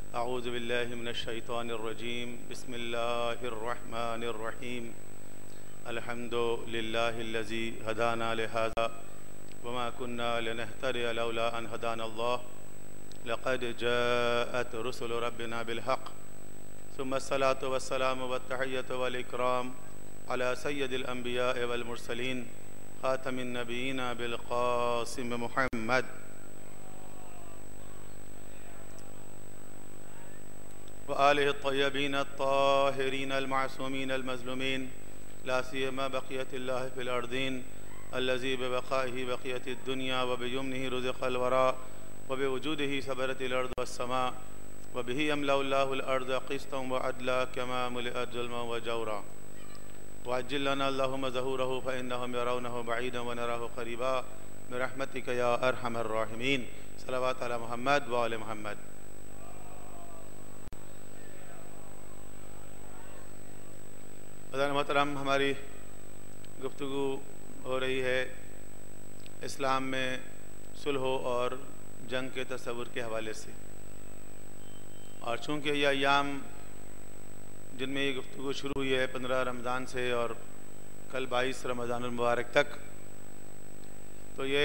अऊज़ु बिल्लाहि मिनश्शैतानिर्रजीम बिस्मिल्लाहिर्रहमानिर्रहीम अल्हम्दुलिल्लाहिल्लज़ी हदाना लिहाज़ा वमा कुन्ना लिनहतदिया लौला अन हदानल्लाह लक़द जाअत रुसुलु रब्बिना बिलहक़ सुम्मा अस्सलातु वस्सलामु वत्तहिय्यतु वल इकराम अला सय्यदिल अंबिया'i वल मुरसलीन ख़ातमिन नबिय्यीना बिल क़ासिम मुहम्मद व आलिहि त्तय्यबीन अत्ताहिरीन अल-मासूमीन अल-मज़लूमीन ला सियमा बक़ियतिल्लाहि फ़िल अर्दीन अल्लज़ी बिबक़ाइहि बक़ियतिद दुनिया व बियुम्निहि रुज़िक़ल वरा व बिवजूदिहि सबरतिल अर्द वस्समा व बिही यमलउल्लाहुल अर्द क़िस्तन व अदला कमा मुलिअत ज़ुल्मन व जौरा वअज्जिल लना अल्लाहुम्मा ज़हूरहु फ़इन्नहुम यरौनहु बഈदन व नराहु क़रीबा बिरहमतिका या अरहमर राहिमीन। सल्लल्लाहु अला मुहम्मद व आले मुहम्मद। मोहतरम, हमारी गुफ्तगू हो रही है इस्लाम में सुलह और जंग के तस्वुर के हवाले से, और चूँकि यह अय्याम जिनमें ये गुफ्तगू शुरू हुई है 15 रमज़ान से और कल 22 रमज़ानुल मुबारक तक, तो ये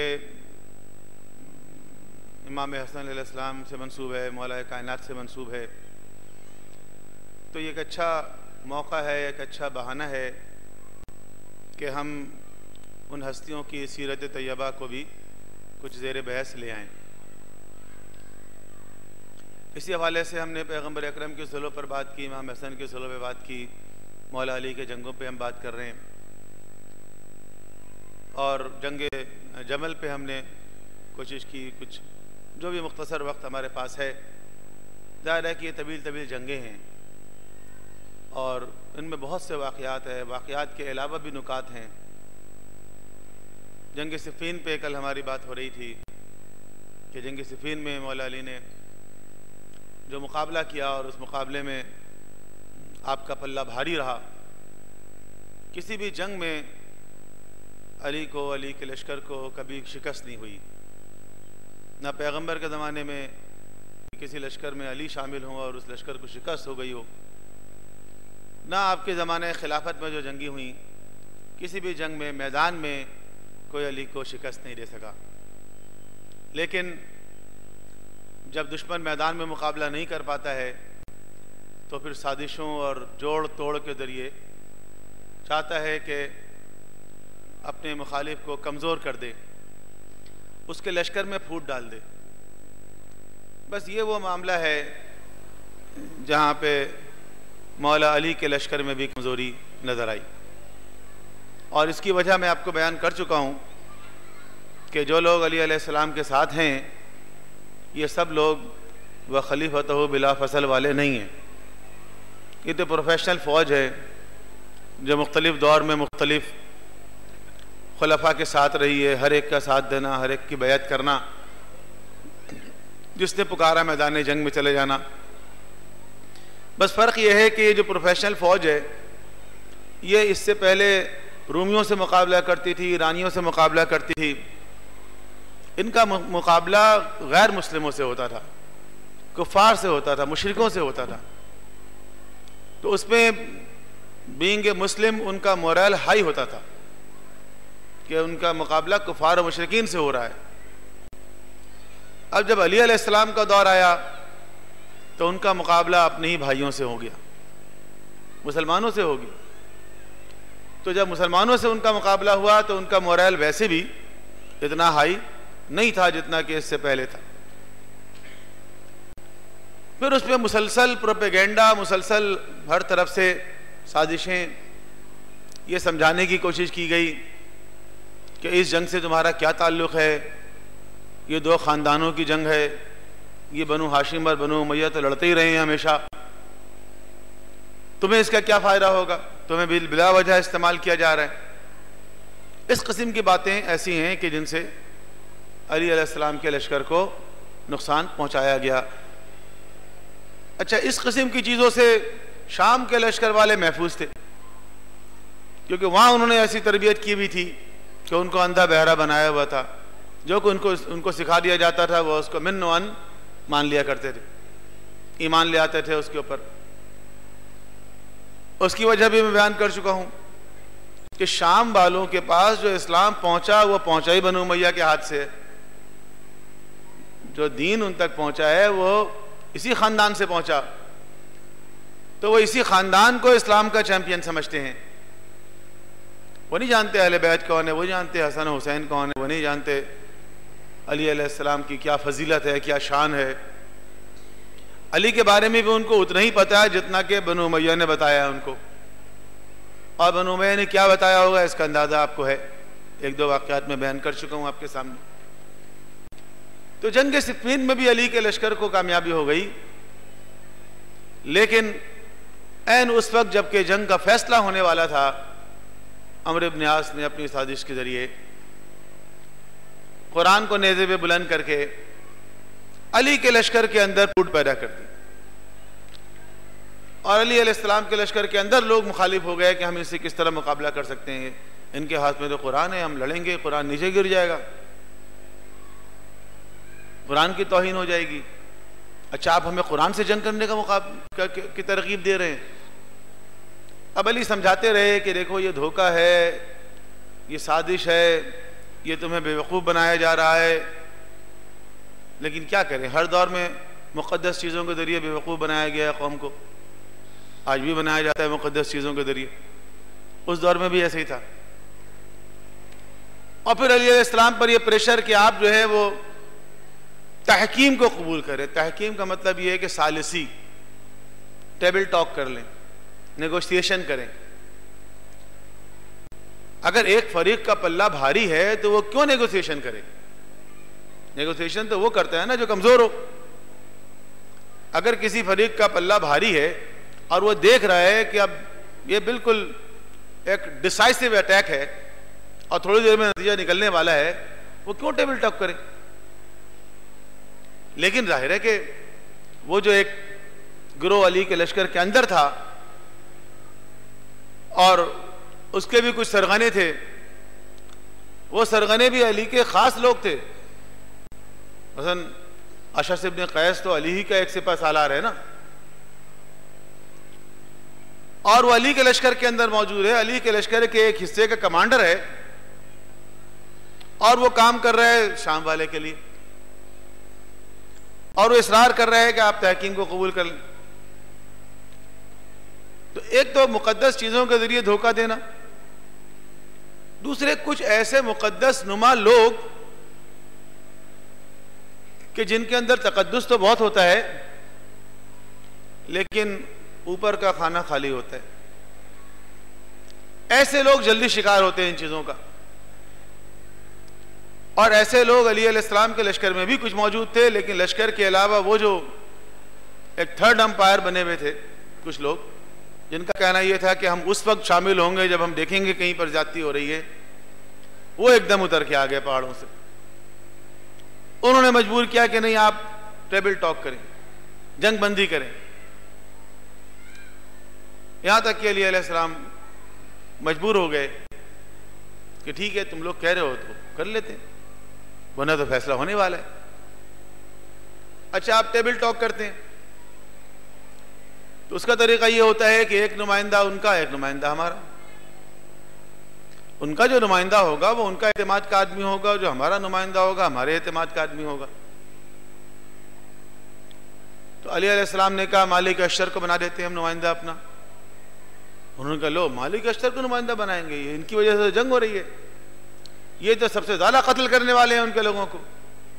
इमाम हसन अलैहिस्सलाम से मंसूब है, मौला कायनात से मंसूब है। तो ये एक अच्छा मौका है, एक अच्छा बहाना है कि हम उन हस्तियों की सीरत तैयबा को भी कुछ ज़ेर बहस ले आएँ। इसी हवाले से हमने पैगम्बर अकरम के सुलह पर बात की, इमाम हसन के सुलह पर बात की, मौला अली के जंगों पे हम बात कर रहे हैं, और जंग जमल पे हमने कोशिश की कुछ जो भी मुख्तसर वक्त हमारे पास है। ज़ाहिर है कि ये तवील जंगें हैं और इनमें बहुत से वाक़यात है, वाक़यात के अलावा भी नुकात हैं। जंग सिफ़ीन पे कल हमारी बात हो रही थी कि जंग सिफ़ीन में मौला अली ने जो मुकाबला किया और उस मुकाबले में आपका पल्ला भारी रहा। किसी भी जंग में अली के लश्कर को कभी शिकस्त नहीं हुई, ना पैगंबर के ज़माने में किसी लश्कर में अली शामिल हुआ और उस लश्कर को शिकस्त हो गई हो, ना आपके ज़माने खिलाफत में जो जंगी हुई किसी भी जंग में मैदान में कोई अली को शिकस्त नहीं दे सका। लेकिन जब दुश्मन मैदान में मुकाबला नहीं कर पाता है तो फिर साजिशों और जोड़ तोड़ के ज़रिए चाहता है कि अपने मुखालिफ को कमज़ोर कर दे, उसके लश्कर में फूट डाल दे। बस ये वो मामला है जहाँ पे मौला अली के लश्कर में भी कमज़ोरी नज़र आई, और इसकी वजह मैं आपको बयान कर चुका हूँ कि जो लोग अली अलैहिस्सलाम के साथ हैं ये सब लोग व खलीफतहु बिला फसल वाले नहीं हैं। ये तो प्रोफेशनल फ़ौज है जो मुख्तलिफ़ दौर में मुख्तलिफ़ खुलफा के साथ रही है, हर एक का साथ देना, हर एक की बैत करना, जिसने पुकारा मैदान जंग में चले जाना। बस फ़र्क ये है कि ये जो प्रोफेशनल फ़ौज है ये इससे पहले रूमियों से मुकाबला करती थी, ईरानियों से मुकाबला करती थी। इनका मुकाबला गैर मुस्लिमों से होता था, कुफ़ार से होता था, मुशरिकों से होता था। तो उसमें बीइंग ए मुस्लिम उनका मोरल हाई होता था कि उनका मुकाबला कुफ़ार और मुशरिकीन से हो रहा है। अब जब अली अलैहिस्सलाम का दौर आया तो उनका मुकाबला अपने ही भाइयों से हो गया, मुसलमानों से हो गया। तो जब मुसलमानों से उनका मुकाबला हुआ तो उनका मोरल वैसे भी इतना हाई नहीं था जितना कि इससे पहले था। फिर उस पर मुसलसल प्रोपेगेंडा, मुसलसल हर तरफ से साजिशें, ये समझाने की कोशिश की गई कि इस जंग से तुम्हारा क्या ताल्लुक़ है, ये दो ख़ानदानों की जंग है, ये बनु हाशिम और बनु उमैया तो लड़ते ही रहे हैं हमेशा, तुम्हें इसका क्या फ़ायदा होगा, तुम्हें बिला वजह इस्तेमाल किया जा रहा है। इस किस्म की बातें ऐसी हैं कि जिनसे अली अलैहिस्सलाम के लश्कर को नुकसान पहुंचाया गया। अच्छा, इस किस्म की चीज़ों से शाम के लश्कर वाले महफूज थे, क्योंकि वहाँ उन्होंने ऐसी तरबियत की भी थी कि उनको अंधा बहरा बनाया हुआ था। जो कि उनको सिखा दिया जाता था वो उसको मिन व अन मान लिया करते थे। ईमान ले आते थे उसके ऊपर। उसकी वजह भी मैं बयान कर चुका हूं कि शाम वालों के पास जो इस्लाम पहुंचा वो पहुंचा ही बनु उमैया के हाथ से। जो दीन उन तक पहुंचा है वो इसी खानदान से पहुंचा, तो वो इसी खानदान को इस्लाम का चैंपियन समझते हैं। वो नहीं जानते अहले बैत कौन है, वो नहीं जानते हसन हुसैन कौन है, वो नहीं जानते अली अलैहिस्सलाम की क्या फजीलत है, क्या शान है। अली के बारे में भी उनको उतना ही पता है जितना कि बनु उमैया ने बताया उनको। और बनु उमैया ने क्या बताया होगा इसका अंदाजा आपको है, एक दो वाक़यात में बयान कर चुका हूं आपके सामने। तो जंग सिफ़ीन में भी अली के लश्कर को कामयाबी हो गई, लेकिन ऐन उस वक्त जबकि जंग का फैसला होने वाला था, अमर इब्न आस ने अपनी साजिश के जरिए कुरान को नेज़े पे बुलंद करके अली के लश्कर के अंदर फूट पैदा कर दी। और अली अलैहिस्सलाम के लश्कर के अंदर लोग मुखालिफ हो गए कि हम इससे किस तरह मुकाबला कर सकते हैं, इनके हाथ में तो कुरान है, हम लड़ेंगे, कुरान नीचे गिर जाएगा, कुरान की तौहीन हो जाएगी। अच्छा, आप हमें कुरान से जंग करने का की तरकीब दे रहे हैं। अब अली समझाते रहे कि देखो ये धोखा है, ये साजिश है, ये तुम्हें बेवकूफ़ बनाया जा रहा है। लेकिन क्या करें, हर दौर में मुक़द्दस चीज़ों के ज़रिए बेवकूफ़ बनाया गया है कौम को, आज भी बनाया जाता है मुक़द्दस चीज़ों के ज़रिए, उस दौर में भी ऐसे ही था। और फिर अली अलैहिस्सलाम पर यह प्रेशर कि आप जो है वो तहकीम को कबूल करें। तहकीम का मतलब ये है कि सालिसी, टेबल टॉक कर लें, नेगोशिएशन करें। अगर एक फरीक का पल्ला भारी है तो वो क्यों नेगोशिएशन करे? नेगोशिएशन तो वो करता है ना जो कमजोर हो। अगर किसी फरीक का पल्ला भारी है और वो देख रहा है कि अब ये बिल्कुल एक डिसाइसिव अटैक है और थोड़ी देर में नतीजा निकलने वाला है, वो क्यों टेबल टॉक करे? लेकिन जाहिर है कि वो जो एक गिरोह अली के लश्कर के अंदर था और उसके भी कुछ सरगने थे, वो सरगने भी अली के खास लोग थे। मसलन अशअस इब्न कैस तो अली ही का एक सिपह सालार है ना, और वो अली के लश्कर के अंदर मौजूद है, अली के लश्कर के एक हिस्से का कमांडर है और वो काम कर रहा है शाम वाले के लिए, और वो इसरार कर रहा है कि आप तहकीम को कबूल कर लें। तो एक तो मुकद्दस चीजों के जरिए धोखा देना, दूसरे कुछ ऐसे मुकद्दस नुमा लोग कि जिनके अंदर तकद्दुस तो बहुत होता है लेकिन ऊपर का खाना खाली होता है। ऐसे लोग जल्दी शिकार होते हैं इन चीजों का। और ऐसे लोग अली अलैहिस्सलाम के लश्कर में भी कुछ मौजूद थे, लेकिन लश्कर के अलावा वो जो एक थर्ड अंपायर बने हुए थे कुछ लोग, जिनका कहना यह था कि हम उस वक्त शामिल होंगे जब हम देखेंगे कहीं पर ज्यादती हो रही है, वो एकदम उतर के आ गए पहाड़ों से। उन्होंने मजबूर किया कि नहीं, आप टेबल टॉक करें, जंग बंदी करें। यहां तक कि अली अलैहिस्सलाम मजबूर हो गए कि ठीक है, तुम लोग कह रहे हो तो कर लेते हैं, वरना तो फैसला होने वाला है। अच्छा, आप टेबल टॉक करते हैं तो उसका तरीका ये होता है कि एक नुमाइंदा उनका, एक नुमाइंदा हमारा। उनका जो नुमाइंदा होगा वो उनका एतमाद का आदमी होगा, जो हमारा नुमाइंदा होगा हमारे एतमाद का आदमी होगा। तो अली अलैहिस्सलाम ने कहा मालिक अशर को बना देते हैं हम नुमाइंदा अपना। उन्होंने कहा लो, मालिक अशर को नुमाइंदा बनाएंगे, ये इनकी वजह से जंग हो रही है, ये तो सबसे ज्यादा कत्ल करने वाले हैं उनके लोगों को।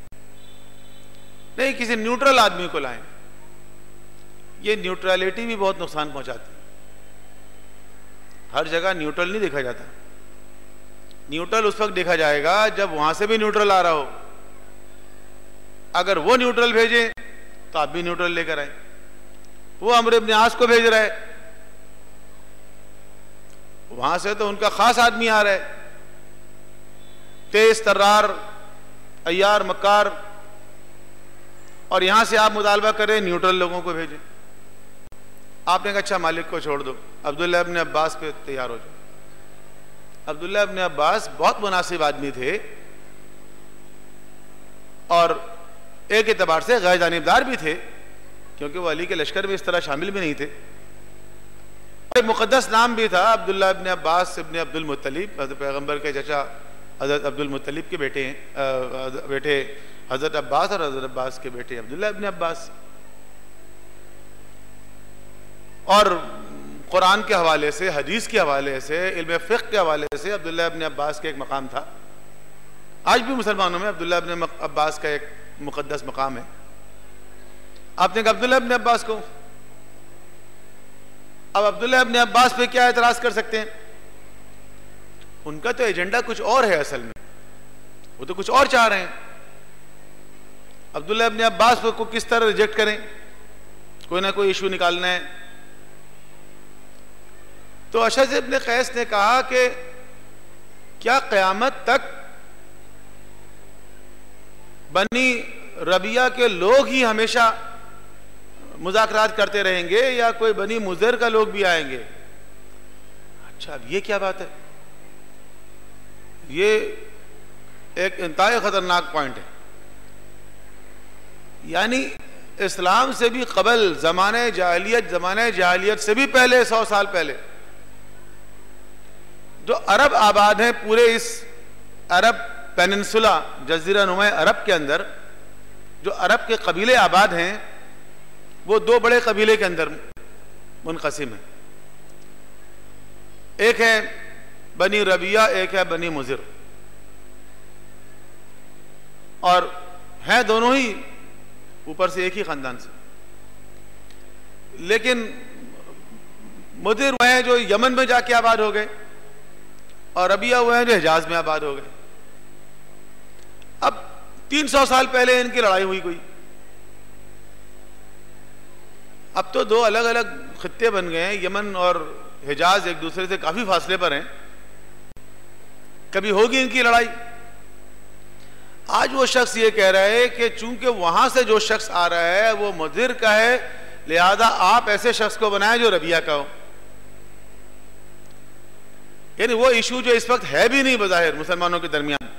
नहीं, किसी न्यूट्रल आदमी को लाएं। ये न्यूट्रलिटी भी बहुत नुकसान पहुंचाती है। हर जगह न्यूट्रल नहीं देखा जाता। न्यूट्रल उस वक्त देखा जाएगा जब वहां से भी न्यूट्रल आ रहा हो। अगर वो न्यूट्रल भेजे तो आप भी न्यूट्रल लेकर आए। वो अमर इब्न आस को भेज रहा है, वहां से तो उनका खास आदमी आ रहा है, तेज तर्रार अय्यार मक्कार, और यहां से आप मुतालबा करें न्यूट्रल लोगों को भेजें। आपने कहा अच्छा मालिक को छोड़ दो, अब्दुल्लाह इब्न अब्बास पे तैयार हो जाओ। अब्दुल्लाह इब्न अब्बास बहुत मुनासिब आदमी थे और एक एतबार से गैर जानिबदार भी थे, क्योंकि वो अली के लश्कर में इस तरह शामिल भी नहीं थे। एक मुक़द्दस नाम भी था, अब्दुल्ला इब्न अब्बास इब्न अब्दुल मुत्तलिब, पैगम्बर के चचा हज़रत अब्दुल मुत्तलिब के बेटे हज़रत अब्बास और हज़रत अब्बास के बेटे अब्दुल्ला इब्न अब्बास। और कुरान के हवाले से, हदीस के हवाले से, इल्म फ़िक़्ह के हवाले से अब्दुल्ला इब्न अब्बास का एक मकाम था। आज भी मुसलमानों में अब्दुल्ला इब्न अब्बास का एक मुक़द्दस मकाम है। आपने कहा अब्दुल्ला इब्न अब्बास को, अब अब्दुल्ला इब्न अब्बास पे क्या एतराज़ कर सकते हैं? उनका तो एजेंडा कुछ और है, असल में वो तो कुछ और चाह रहे हैं। अब्दुल्ला इब्न अब्बास को किस तरह रिजेक्ट करें? कोई ना कोई इशू निकालना है। तो अशज इब्न कैस ने कहा कि क्या क़यामत तक बनी रबिया के लोग ही हमेशा मुज़ाकरात करते रहेंगे या कोई बनी मुज़र का लोग भी आएंगे? अच्छा, अब ये क्या बात है? ये एक इंतहाई ख़तरनाक पॉइंट है। यानी इस्लाम से भी क़बल ज़माने जाहिलियत से भी पहले, 100 साल पहले जो अरब आबाद हैं, पूरे इस अरब पेनिनसुला, जज़ीरा नुमा अरब के अंदर जो अरब के कबीले आबाद हैं, वो दो बड़े कबीले के अंदर मुनक़सिम है। एक है बनी रबिया, एक है बनी मुज़िर, और हैं दोनों ही ऊपर से एक ही ख़ानदान से। लेकिन मुज़िर वो हैं जो यमन में जाके आबाद हो गए, और रबिया वो हैं जो हिजाज में आबाद हो गए। अब 300 साल पहले इनकी लड़ाई हुई कोई, अब तो दो अलग अलग खित्ते बन गए हैं। यमन और हिजाज एक दूसरे से काफी फासले पर हैं, कभी होगी इनकी लड़ाई। आज वो शख्स ये कह रहा है कि चूंकि वहां से जो शख्स आ रहा है वो मुज़िर का है, लिहाजा आप ऐसे शख्स को बनाएं जो रबिया का हो। यानी वो इशू जो इस वक्त है भी नहीं बज़ाहिर मुसलमानों के दरमियान,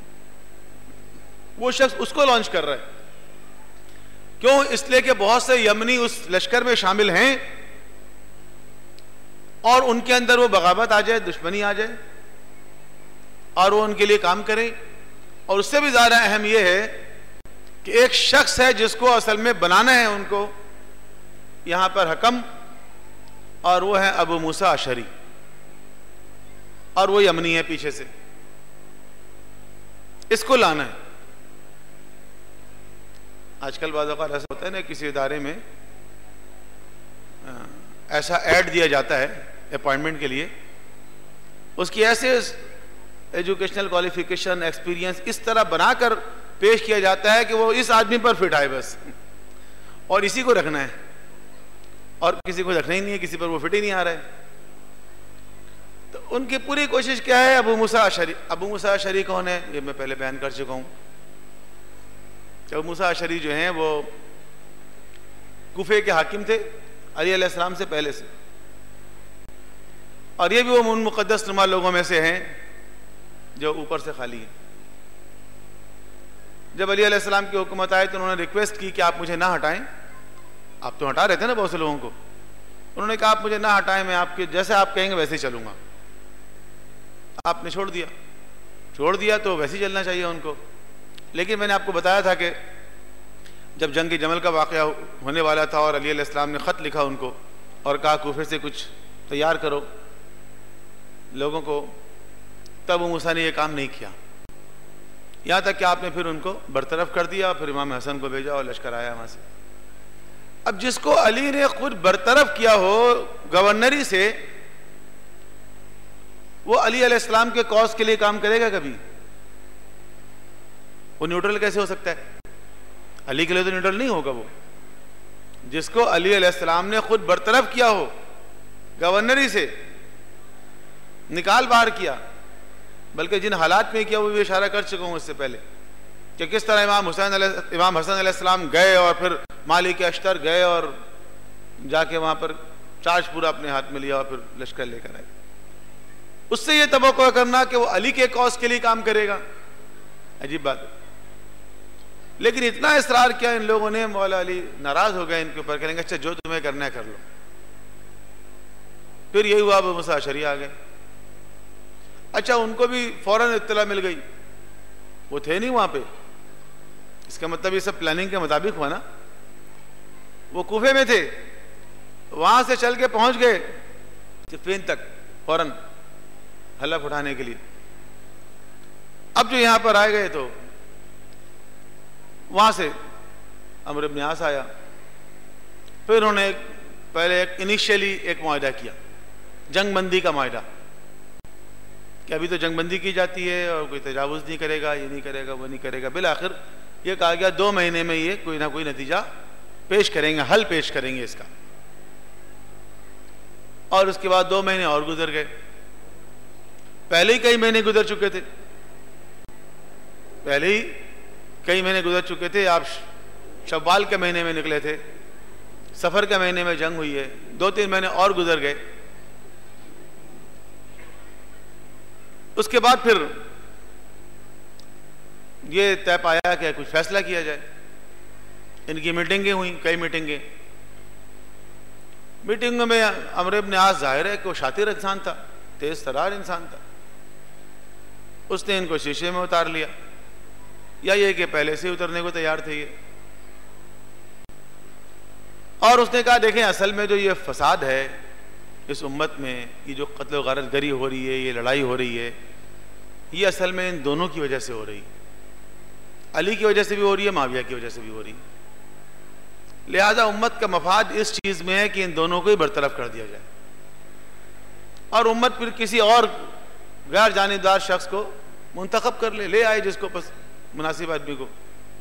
वो शख्स उसको लॉन्च कर रहा है। क्यों? इसलिए कि बहुत से यमनी उस लश्कर में शामिल हैं और उनके अंदर वो बगावत आ जाए, दुश्मनी आ जाए, और वो उनके लिए काम करें। और उससे भी ज़्यादा अहम यह है कि एक शख्स है जिसको असल में बनाना है उनको यहां पर हकम, और वो है अबू मूसा अशरी, और वो यमनी है पीछे से, इसको लाना है। आजकल बाज़ औक़ात ऐसा होता है ना, किसी इदारे में ऐसा ऐड दिया जाता है अपॉइंटमेंट के लिए, उसकी ऐसे एजुकेशनल क्वालिफिकेशन, एक्सपीरियंस इस तरह बनाकर पेश किया जाता है कि वो इस आदमी पर फिट आए बस, और इसी को रखना है, और किसी को रखना ही नहीं है, किसी पर वो फिट ही नहीं आ रहा है। तो उनकी पूरी कोशिश क्या है? अबू मूसा अशरी। अबू मूसा अशरी कौन है? ये मैं पहले बयान कर चुका हूं। अबू मूसा अशरी जो हैं वो कुफे के हाकिम थे अली अलैहिस्सलाम से पहले से, और ये भी वो उन मुक़द्दस नुमा लोगों में से हैं जो ऊपर से खाली हैं। जब अली अलैहिस्सलाम की हुकूमत आए तो उन्होंने रिक्वेस्ट की कि आप मुझे ना हटाएं। आप तो हटा रहे थे ना बहुत से लोगों को। उन्होंने कहा आप मुझे ना हटाएं, मैं आपके जैसे आप कहेंगे वैसे ही चलूंगा। आपने छोड़ दिया तो वैसे ही चलना चाहिए उनको। लेकिन मैंने आपको बताया था कि जब जंग जमल का वाक़या होने वाला था और अली अलैहिस्सलाम ने ख़त लिखा उनको और कहा कूफे से कुछ तैयार करो लोगों को, तब मूसा ने यह काम नहीं किया। यहाँ तक कि आपने फिर उनको बरतरफ कर दिया, फिर इमाम हसन को भेजा और लश्कर आया वहाँ से। अब जिसको अली ने खुद बरतरफ किया हो गवर्नरी से, वो अली अलैहिस्सलाम के कॉज के लिए काम करेगा कभी? वो न्यूट्रल कैसे हो सकता है? अली के लिए तो न्यूट्रल नहीं होगा वो। जिसको अली अलैहिस्सलाम ने खुद बरतरफ किया हो गवर्नरी से, निकाल बाहर किया, बल्कि जिन हालात में किया वो भी इशारा कर चुका हूं इससे पहले कि किस तरह इमाम हसन अलैहिस्सलाम गए और फिर मालिक अश्तर गए और जाके वहां पर चार्ज पूरा अपने हाथ में लिया और फिर लश्कर लेकर आए। उससे ये तवक्को करना कि वो अली के कॉज के लिए काम करेगा, अजीब बात है। लेकिन इतना इसरार किया इन लोगों ने, मौला अली नाराज हो गए इनके ऊपर, कहेंगे अच्छा जो तुम्हें करना है कर लो। फिर यही हुआ, अबू मूसा अशरी आ गए। अच्छा उनको भी फौरन इत्तला मिल गई, वो थे नहीं वहां पे, इसका मतलब ये सब प्लानिंग के मुताबिक हुआ ना। वो कूफे में थे, वहां से चल के पहुंच गए सिफ़ीन तक फौरन हलफ उठाने के लिए। अब जो यहां पर आए गए तो वहां से अमर इब्न आस आया, फिर उन्होंने पहले इनिशियली एक मुआहदा किया, जंगबंदी का मुआहदा, कि अभी तो जंगबंदी की जाती है और कोई तजावुज़ नहीं करेगा, ये नहीं करेगा, वो नहीं करेगा। बिल आखिर ये कहा गया 2 महीने में ये कोई ना कोई नतीजा पेश करेंगे, हल पेश करेंगे इसका। और उसके बाद 2 महीने और गुजर गए, पहले ही कई महीने गुजर चुके थे, पहले ही कई महीने गुजर चुके थे। आप शव्वाल के महीने में निकले थे, सफर के महीने में जंग हुई है, 2-3 महीने और गुजर गए। उसके बाद फिर ये तय पाया कि कुछ फैसला किया जाए। इनकी मीटिंगें हुई, कई मीटिंगों में अमर इब्न आस जाहिर है कि वो शातिर इंसान था, तेज तरार इंसान था। उसने इनको शीशे में उतार लिया, या ये कि पहले से उतरने को तैयार थे ये। और उसने कहा देखें असल में जो ये फसाद है इस उम्मत में, ये जो कत्ल गारत गरी हो रही है, ये लड़ाई हो रही है, ये असल में इन दोनों की वजह से हो रही है। अली की वजह से भी हो रही है, माविया की वजह से भी हो रही है। लिहाजा उम्मत का मफाद इस चीज में है कि इन दोनों को ही बरतरफ कर दिया जाए, और उम्मत फिर किसी और गैर जानिबदार शख्स को मुंतखब कर ले आए, जिसको बस मुनासिब आदमी को।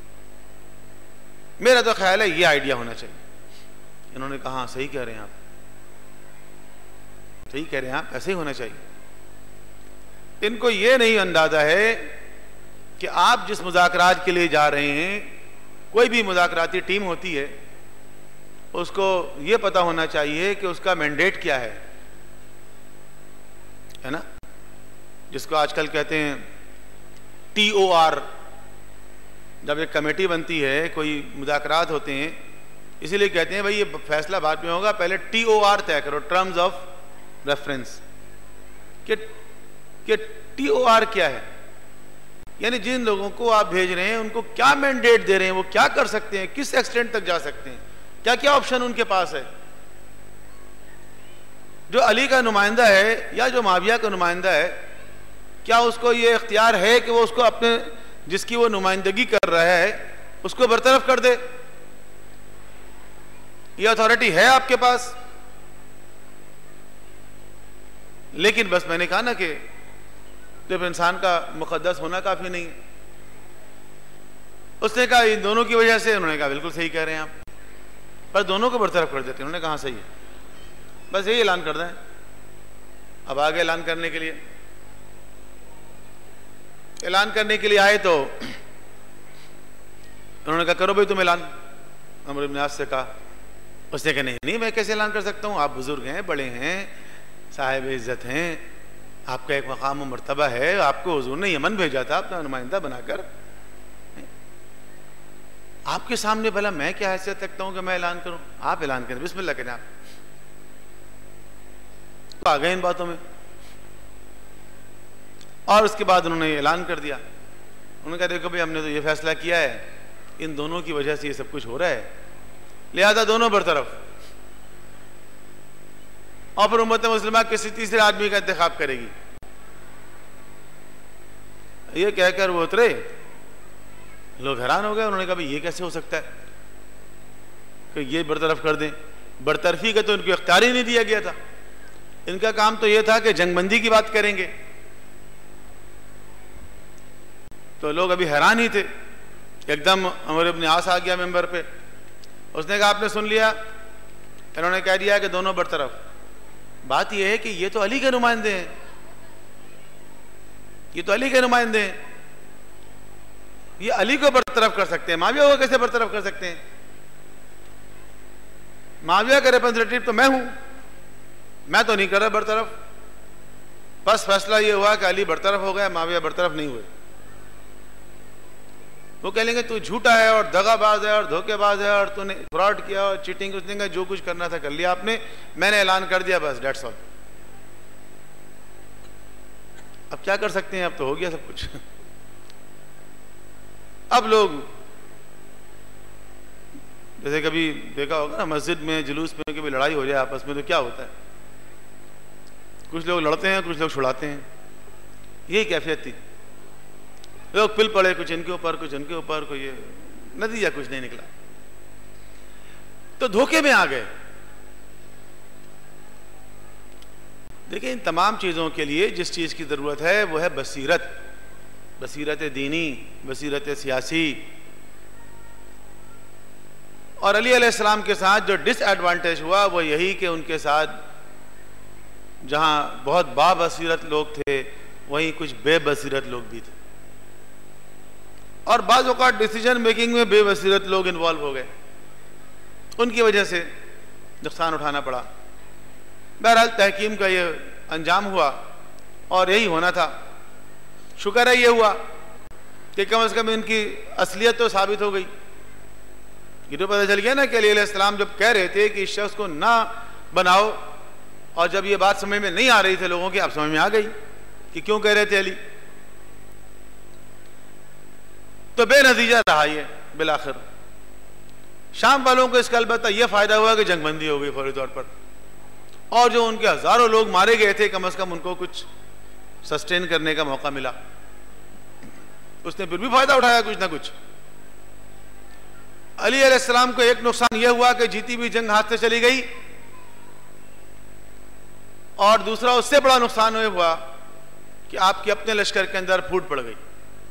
मेरा तो ख्याल है ये आइडिया होना चाहिए। इन्होंने कहा हाँ सही कह रहे हैं आप, सही कह रहे हैं आप, ऐसे ही होना चाहिए। इनको ये नहीं अंदाजा है कि आप जिस मुज़ाकरात के लिए जा रहे हैं, कोई भी मुज़ाकराती टीम होती है, उसको ये पता होना चाहिए कि उसका मैंडेट क्या है ना। जिसको आजकल कहते हैं TOR, जब एक कमेटी बनती है, कोई मुज़ाकरात होते हैं, इसीलिए कहते हैं भाई ये फैसला बाद में होगा, पहले TOR तय करो, टर्म्स ऑफ रेफरेंस, कि TOR क्या है, यानी जिन लोगों को आप भेज रहे हैं उनको क्या मैंडेट दे रहे हैं, वो क्या कर सकते हैं, किस एक्सटेंट तक जा सकते हैं, क्या क्या ऑप्शन उनके पास है। जो अली का नुमाइंदा है या जो माविया का नुमाइंदा है, क्या उसको ये इख्तियार है कि वो उसको अपने जिसकी वो नुमाइंदगी कर रहा है उसको बरतरफ कर दे? ये अथॉरिटी है आपके पास? लेकिन बस मैंने कहा ना कि जब इंसान का मुकद्दस होना काफी नहीं है। उसने कहा इन दोनों की वजह से, उन्होंने कहा बिल्कुल सही कह रहे हैं आप, पर दोनों को बरतरफ कर देते। उन्होंने कहा सही है, बस यही ऐलान कर दें। अब आगे ऐलान करने के लिए आए तो उन्होंने कहा करो भाई तुम ऐलान। अमर इब्न आस से कहा, उसने कहा नहीं मैं कैसे ऐलान कर सकता हूँ, आप बुजुर्ग हैं, बड़े हैं, साहिब इज्जत हैं, आपका एक मकाम व मर्तबा है, आपको हुजूर ने यमन भेजा था अपना नुमाइंदा बनाकर, आपके सामने भला मैं क्या हैसियत रखता हूं कि मैं ऐलान करूं? आप ऐलान करें, बिस्मिल्लाह करें आप। तो आ गए इन बातों में, और उसके बाद उन्होंने ऐलान कर दिया। उन्होंने कहा देखो भाई हमने तो ये फैसला किया है, इन दोनों की वजह से ये सब कुछ हो रहा है, लिहाजा दोनों बरतरफ। और फिर उम्मत मुस्लिमा किसी तीसरे आदमी का इंतखाब करेगी। ये कहकर वो उतरे, लोग हैरान हो गए। उन्होंने कहा भाई ये कैसे हो सकता है कि ये बरतरफ कर दें? बरतरफी का तो इनको इख्तियार ही नहीं दिया गया था। इनका काम तो ये था कि जंगबंदी की बात करेंगे। तो लोग अभी हैरान ही थे। एकदम अमर इब्न आस आ गया मेंबर पे, उसने कहा आपने सुन लिया, इन्होंने कह दिया कि दोनों बरतरफ। बात यह है कि ये तो अली के नुमाइंदे हैं, ये तो अली के नुमाइंदे हैं, ये अली को बरतरफ कर सकते हैं, माविया को कैसे बरतरफ कर सकते हैं? माविया का रिप्रेजेंटेटिव तो मैं हूं, मैं तो नहीं कर रहा बरतरफ। बस फैसला ये हुआ कि अली बरतरफ हो गया, माविया बरतरफ नहीं हुए। वो कह लेंगे तू झूठा है और दगाबाज है और धोखेबाज है और तूने फ्रॉड किया और चीटिंग कुछ नहीं, जो कुछ करना था कर लिया आपने, मैंने ऐलान कर दिया, बस डेट्स ऑल। अब क्या कर सकते हैं, अब तो हो गया सब कुछ। अब लोग जैसे कभी देखा होगा ना मस्जिद में जुलूस में कभी लड़ाई हो जाए आपस में तो क्या होता है, कुछ लोग लड़ते हैं कुछ लोग छुड़ाते हैं, यही कैफियत थी। लोग पिल पड़े, कुछ इनके ऊपर कुछ उनके ऊपर, कोई ये नतीजा कुछ नहीं निकला, तो धोखे में आ गए। देखिए इन तमाम चीज़ों के लिए जिस चीज़ की ज़रूरत है वो है बसीरत, बसीरत दीनी, बसीरत सियासी। और अली अलैहिस्सलाम के साथ जो डिसएडवांटेज हुआ वो यही कि उनके साथ जहां बहुत बाबसीरत लोग थे वहीं कुछ बेबसीरत लोग भी थे, और बाज़ औक़ात डिसीजन मेकिंग में बेबसीरत लोग इन्वॉल्व हो गए, उनकी वजह से नुकसान उठाना पड़ा। बहरहाल तहकीम का ये अंजाम हुआ और यही होना था। शुक्र है ये हुआ कि कम से कम इनकी असलियत तो साबित हो गई। ये तो पता चल गया ना कि अली अलैहिस्सलाम जब कह रहे थे कि इस शख्स को ना बनाओ, और जब ये बात समझ में नहीं आ रही थी लोगों की, अब समझ में आ गई कि क्यों कह रहे थे अली। तो बेनतीजा रहा ये बिलाखिर। शाम वालों को इसका अलबत्ता यह फायदा हुआ कि जंगबंदी हो गई फौरी तौर पर, और जो उनके हजारों लोग मारे गए थे कम से कम उनको कुछ सस्टेन करने का मौका मिला। उसने फिर भी फायदा उठाया कुछ ना कुछ। अली अलैहिस्सलाम को एक नुकसान यह हुआ कि जीती हुई जंग हाथ से चली गई, और दूसरा उससे बड़ा नुकसान यह हुआ कि आपके अपने लश्कर के अंदर फूट पड़ गई।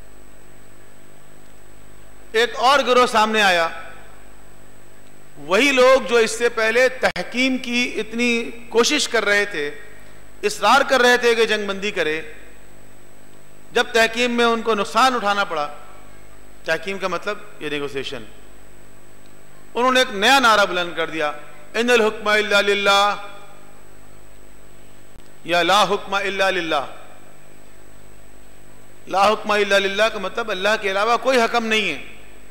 एक और गिरोह सामने आया, वही लोग जो इससे पहले तहकीम की इतनी कोशिश कर रहे थे, इसरार कर रहे थे कि जंगबंदी करे, जब तहकीम में उनको नुकसान उठाना पड़ा, तहकीम का मतलब ये नेगोशिएशन, उन्होंने एक नया नारा बुलंद कर दिया, इन्नल हुक्म इल्ला लिल्लाह या ला हुक्म इल्ला लिल्लाह। ला हुक्म इल्ला लिल्लाह का मतलब अल्लाह के अलावा कोई हकम नहीं है।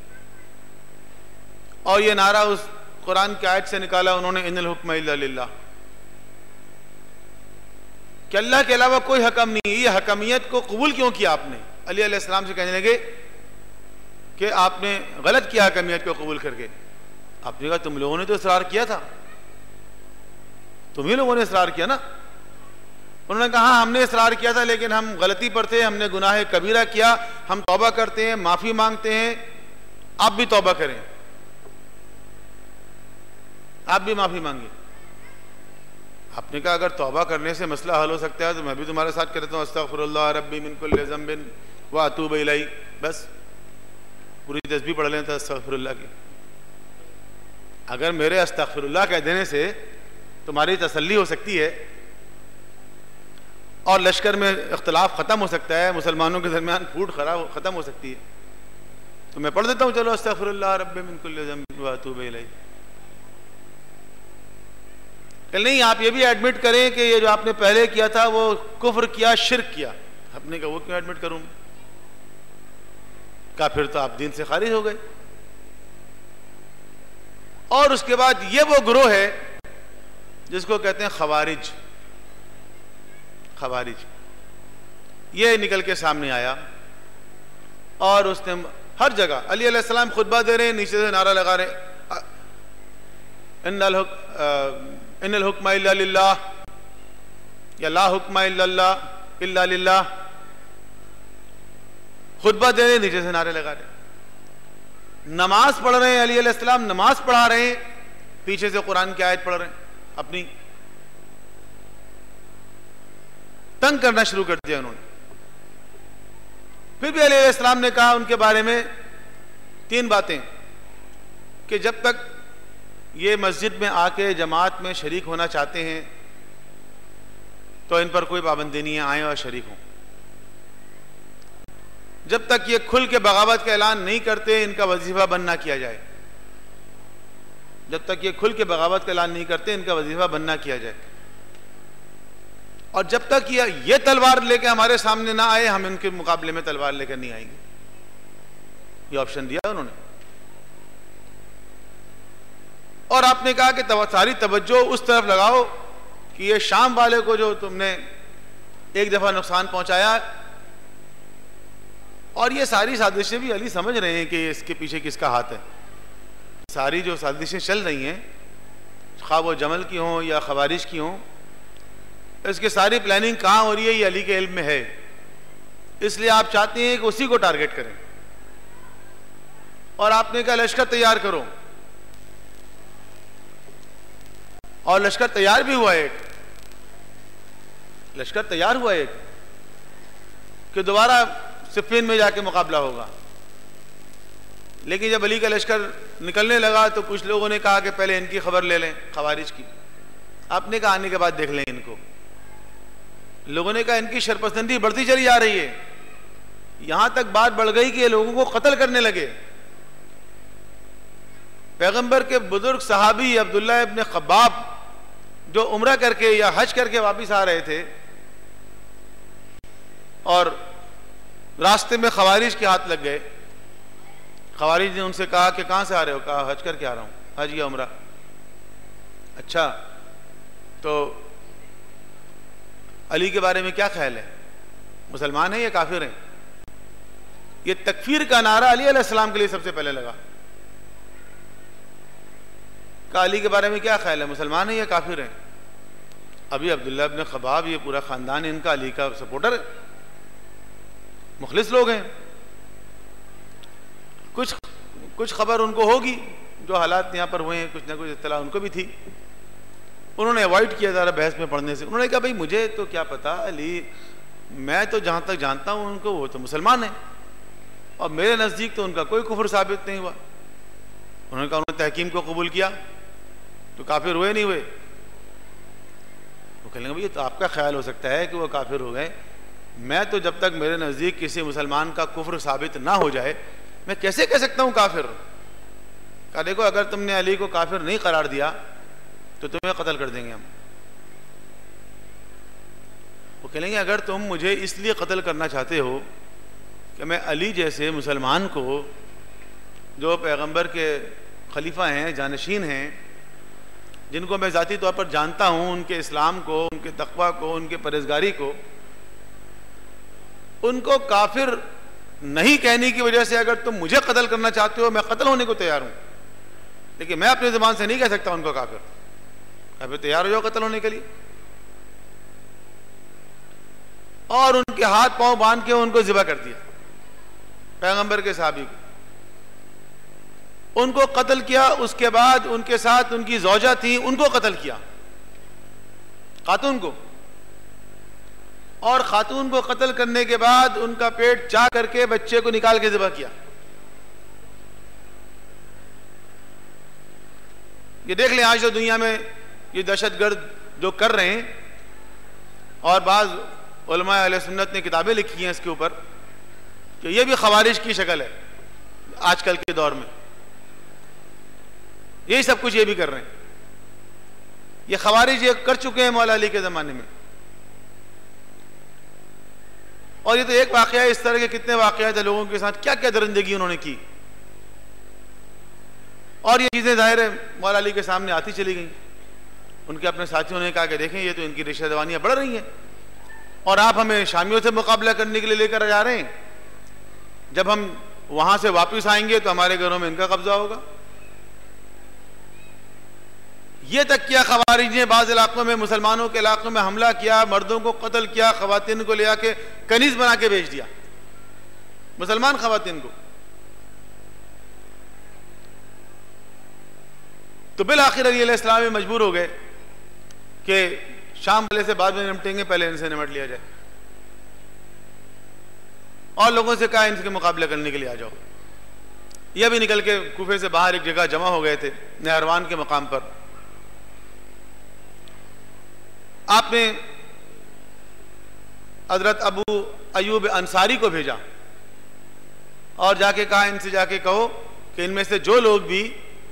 और ये नारा उस कुरान की आयत से निकाला उन्होंने, इन्नल हुक्म इल्ला लिल्लाह, कि अल्लाह के अलावा कोई हकम नहीं है। ये हकमियत को कबूल क्यों किया आपने? अली अलैहिस्सलाम से कहने लगे कि आपने गलत किया हकमियत को कबूल करके। आपने कहा तुम लोगों ने तो इसरार किया था, तुम ही लोगों ने इसरार किया ना। उन्होंने कहा हाँ हमने इसरार किया था, लेकिन हम गलती पर थे, हमने गुनाह कबीरा किया, हम तौबा करते हैं, माफी मांगते हैं, आप भी तौबा करें, आप भी माफी मांगे। आपने कहा अगर तौबा करने से मसला हल हो सकता है तो मैं भी तुम्हारे साथ कहता हूँ, अस्तगफिरुल्लाह रब्बी मिन कुल्लि ज़ंबिन व अतूबु इलैहि। बस पूरी तस्बीह पढ़ लें तो अस्तगफिरुल्लाह की। अगर मेरे अस्तगफिरुल्लाह कह देने से तुम्हारी तसल्ली हो सकती है और लश्कर में इख्तिलाफ ख़त्म हो सकता है, मुसलमानों के दरमियान फूट ख़त्म हो सकती है, तो मैं पढ़ देता हूँ, चलो अस्तगफिरुल्लाह रब्बी मिन कुल्लि ज़ंबिन व अतूबु इलैहि। नहीं, आप ये भी एडमिट करें कि ये जो आपने पहले किया था वो कुफ्र किया, शिर्क किया। आपने कहा वो क्यों एडमिट करूं? कहा फिर तो आप दीन से खारिज हो गए। और उसके बाद ये वो ग्रोह है जिसको कहते हैं खवारिज। खवारिज ये निकल के सामने आया और उसने हर जगह, अली अलैहिस्सलाम खुतबा दे रहे हैं, नीचे से नारा लगा रहे इन्नल हुक्म इल्ला लिल्लाह या ला हुक्म इल्ला लिल्लाह। खुतबा दे रहे, नीचे से नारे लगा रहे। नमाज पढ़ रहे हैं, अली अलैहिस्सलाम नमाज पढ़ा रहे हैं, पीछे से कुरान की आयत पढ़ रहे हैं, अपनी तंग करना शुरू कर दिया उन्होंने। फिर भी अली अलैहिस्सलाम ने कहा उनके बारे में 3 बातें कि जब तक ये मस्जिद में आके जमात में शरीक होना चाहते हैं तो इन पर कोई पाबंदी नहीं है, आए और शरीक हों। जब तक ये खुल के बगावत का ऐलान नहीं करते इनका वजीफा बंद ना किया जाए। जब तक ये खुल के बगावत का ऐलान नहीं करते इनका वजीफा बंद ना किया जाए। और जब तक ये तलवार लेके हमारे सामने ना आए हम इनके मुकाबले में तलवार लेकर नहीं आएंगे। ये ऑप्शन दिया उन्होंने। और आपने कहा कि सारी तवज्जो उस तरफ लगाओ कि ये शाम वाले को जो तुमने एक दफा नुकसान पहुंचाया, और ये सारी साजिशें भी अली समझ रहे हैं कि इसके पीछे किसका हाथ है। सारी जो साजिशें चल रही हैं, खा वो जमल की हों या खवारिज की हों, इसकी सारी प्लानिंग कहाँ हो रही है ये अली के इल्म में है। इसलिए आप चाहते हैं कि उसी को टारगेट करें, और आपने कहा लश्कर तैयार करो, और लश्कर तैयार भी हुआ। एक लश्कर तैयार हुआ एक कि दोबारा सिफ़ीन में जाके मुकाबला होगा। लेकिन जब अली का लश्कर निकलने लगा तो कुछ लोगों ने कहा कि पहले इनकी खबर ले लें, खवारिज की। आपने कहा आने के बाद देख लें इनको। लोगों ने कहा इनकी शरपसंदी बढ़ती चली जा रही है, यहां तक बात बढ़ गई कि ये लोगों को कत्ल करने लगे। पैगंबर के बुजुर्ग सहाबी अब्दुल्ला इब्न खब्बाब जो उम्रा करके या हज करके वापस आ रहे थे, और रास्ते में खवारिज के हाथ लग गए। खवारिज ने उनसे कहा कि कहां से आ रहे हो? कहा हज करके आ रहा हूं, हज या उम्रा। अच्छा, तो अली के बारे में क्या ख्याल है? मुसलमान है या काफिर हैं? ये तकफीर का नारा अली अलैहिस्सलाम के लिए सबसे पहले लगा। कहा अली के बारे में क्या ख्याल है, मुसलमान है या काफिर हैं? अभी अब्दुल्ला इब्न खबाब, ये पूरा खानदान इनका अली का सपोर्टर है, मुखलिस लोग हैं। कुछ खबर उनको होगी, जो हालात यहाँ पर हुए हैं कुछ ना कुछ इत्तला उनको भी थी। उन्होंने अवॉइड किया ज़रा बहस में पढ़ने से। उन्होंने कहा भाई मुझे तो क्या पता, अली मैं तो जहाँ तक जानता हूँ उनको, वो तो मुसलमान है, और मेरे नज़दीक तो उनका कोई कुफ्र साबित नहीं हुआ। उन्होंने कहा उन्होंने तहकीम को कबूल किया तो काफिर हुए नहीं हुए? वो कहेंगे भाई तो आपका ख्याल हो सकता है कि वो काफिर हो गए, मैं तो जब तक मेरे नज़दीक किसी मुसलमान का कुफ्र साबित ना हो जाए मैं कैसे कह सकता हूँ काफिर। कहा देखो अगर तुमने अली को काफिर नहीं करार दिया तो तुम्हें कत्ल कर देंगे हम। वो कहेंगे अगर तुम मुझे इसलिए कत्ल करना चाहते हो कि मैं अली जैसे मुसलमान को, जो पैगंबर के खलीफा हैं, जानशीन हैं, जिनको मैं ज़ाती तौर पर जानता हूँ, उनके इस्लाम को, उनके तक़वा को, उनके परहेज़गारी को, उनको काफिर नहीं कहने की वजह से अगर तुम मुझे कत्ल करना चाहते हो, मैं कत्ल होने को तैयार हूँ, लेकिन मैं अपनी ज़बान से नहीं कह सकता उनको काफिर। काफिर तैयार हो जाओ कत्ल होने के लिए। और उनके हाथ पांव बांध के उनको ज़िबा कर दिया, पैगंबर के सहाबी को, उनको कत्ल किया। उसके बाद उनके साथ उनकी ज़ौजा थी, उनको कत्ल किया, खातून को। और खातून को कत्ल करने के बाद उनका पेट चाक करके बच्चे को निकाल के ज़िबा किया। ये देख लें आज जो दुनिया में ये दहशतगर्द जो कर रहे हैं, और बाज़ उलमा अहले सुन्नत ने किताबें लिखी हैं इसके ऊपर कि ये भी खवारिज की शक्ल है आजकल के दौर में। यही सब कुछ ये भी कर रहे हैं। ये खवारिज ये कर चुके हैं मौला अली के ज़माने में। और ये तो एक वाक़या है, इस तरह के कितने वाक़यात हैं लोगों के साथ, क्या क्या दरिंदगी उन्होंने की। और ये चीज़ें ज़ाहिर है मौला अली के सामने आती चली गई। उनके अपने साथियों ने कहा कि देखें ये तो इनकी रिश्तेदारियाँ बढ़ रही हैं, और आप हमें शामियों से मुकाबला करने के लिए लेकर जा रहे हैं। जब हम वहाँ से वापस आएंगे तो हमारे घरों में इनका कब्जा होगा। ये तक किया खवारिज ने, बाज़ इलाकों में, मुसलमानों के इलाकों में हमला किया, मर्दों को कत्ल किया, खवातीन को ले आके कनीज बना के भेज दिया, मुसलमान खवातीन को। तो बिल आखिर अली अलैहिस्सलाम में मजबूर हो गए कि शाम वाले से बाद में निपटेंगे, पहले इनसे निपट लिया जाए। और लोगों से कहा इनके मुकाबला करने के लिए आ जाओ। यह भी निकल के कूफे से बाहर एक जगह जमा हो गए थे, नहरवान के मकाम पर। आपने हजरत अबू अयूब अंसारी को भेजा और जाके कहा इनसे जाके कहो कि इनमें से जो लोग भी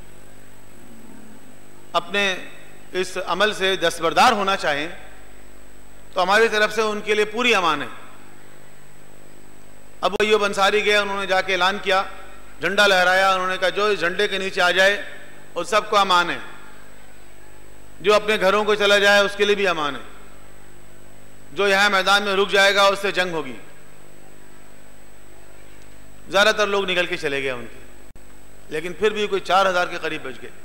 अपने इस अमल से दस्तबरदार होना चाहें तो हमारी तरफ से उनके लिए पूरी अमान है। अबू अयूब अंसारी गए, उन्होंने जाके ऐलान किया झंडा लहराया, उन्होंने कहा जो इस झंडे के नीचे आ जाए उस सबको अमान है, जो अपने घरों को चला जाए उसके लिए भी अमान है, जो यहां मैदान में रुक जाएगा उससे जंग होगी। ज्यादातर लोग निकल के चले गए उनके, लेकिन फिर भी कोई 4000 के करीब बच गए।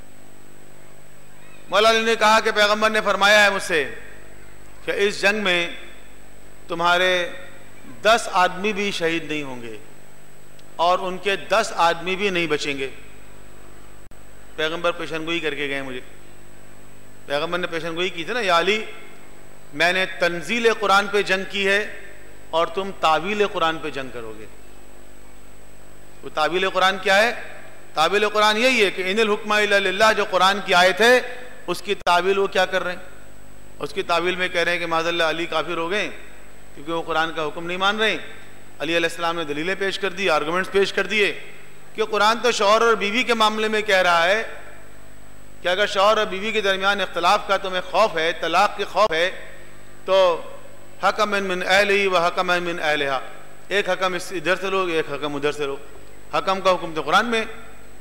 मौला अली ने कहा कि पैगंबर ने फरमाया है मुझसे कि इस जंग में तुम्हारे 10 आदमी भी शहीद नहीं होंगे और उनके 10 आदमी भी नहीं बचेंगे। पैगंबर पेशनगोई करके गए मुझे। पैगंबर ने पेशनगोई की थी ना, या अली मैंने तंजील कुरान पे जंग की है और तुम तावील कुरान पे जंग करोगे। वो तावील कुरान क्या है? तावील कुरान यही है कि इनिल हुक्मा इल्ला लिल्लाह, जो कुरान की आयत है उसकी तावील वो क्या कर रहे हैं? उसकी तावील में कह रहे हैं कि माज़अल्लाह अली काफिर हो गए क्योंकि वो कुरान का हुक्म नहीं मान रहे। अली अलैहिस्सलाम ने दलीलें पेश कर दी, आर्गुमेंट्स पेश कर दिए कि कुरान तो शौहर और बीवी के मामले में कह रहा है कि अगर शौहर और बीवी के दरमियान इख्तलाफ का तुम्हें खौफ है, तलाक के खौफ है, तो हकमन मिन अहलिही व हकमन मिन अहलिहा, एक हकम इधर से लो, एक हकम उधर से लो। हकम का हुक्म तो कुरान में।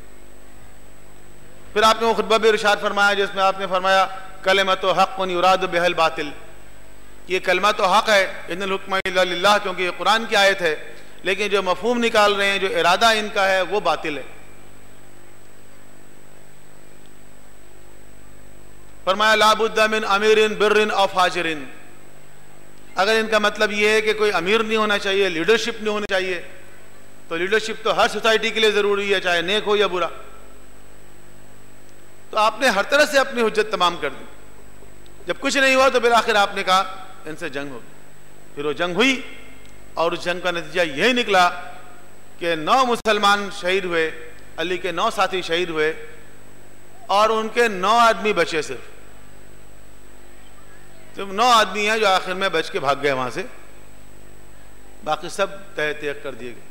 फिर आपने वो खुतबा भी इरशाद फरमाया जिसमें आपने फरमाया कलिमतु हक़्क़ुन युरादु बिहल बातिल, ये कलमा तो हक है, इन्नल हुक्म इल्ला लिल्लाह, क्योंकि ये कुरान की आयत है, लेकिन जो मफहूम निकाल रहे हैं, जो इरादा इनका है वो बातिल है। फरमाया ला बुद्दा मिन अमीरिन बिर्रिन औ फाजिरिन, अगर इनका मतलब ये है कि कोई अमीर नहीं होना चाहिए, लीडरशिप नहीं होनी चाहिए, तो लीडरशिप तो हर सोसाइटी के लिए जरूरी है, चाहे नेक हो या बुरा। तो आपने हर तरह से अपनी हुज्जत तमाम कर दी। जब कुछ नहीं हुआ तो फिर आखिर आपने कहा इनसे जंग होगी। फिर वो जंग हुई और उस जंग का नतीजा यही निकला कि 9 मुसलमान शहीद हुए, अली के 9 साथी शहीद हुए और उनके 9 आदमी बचे। सिर्फ 9 आदमी हैं जो आखिर में बच के भाग गए वहां से, बाकी सब तय त्याग कर दिए गए।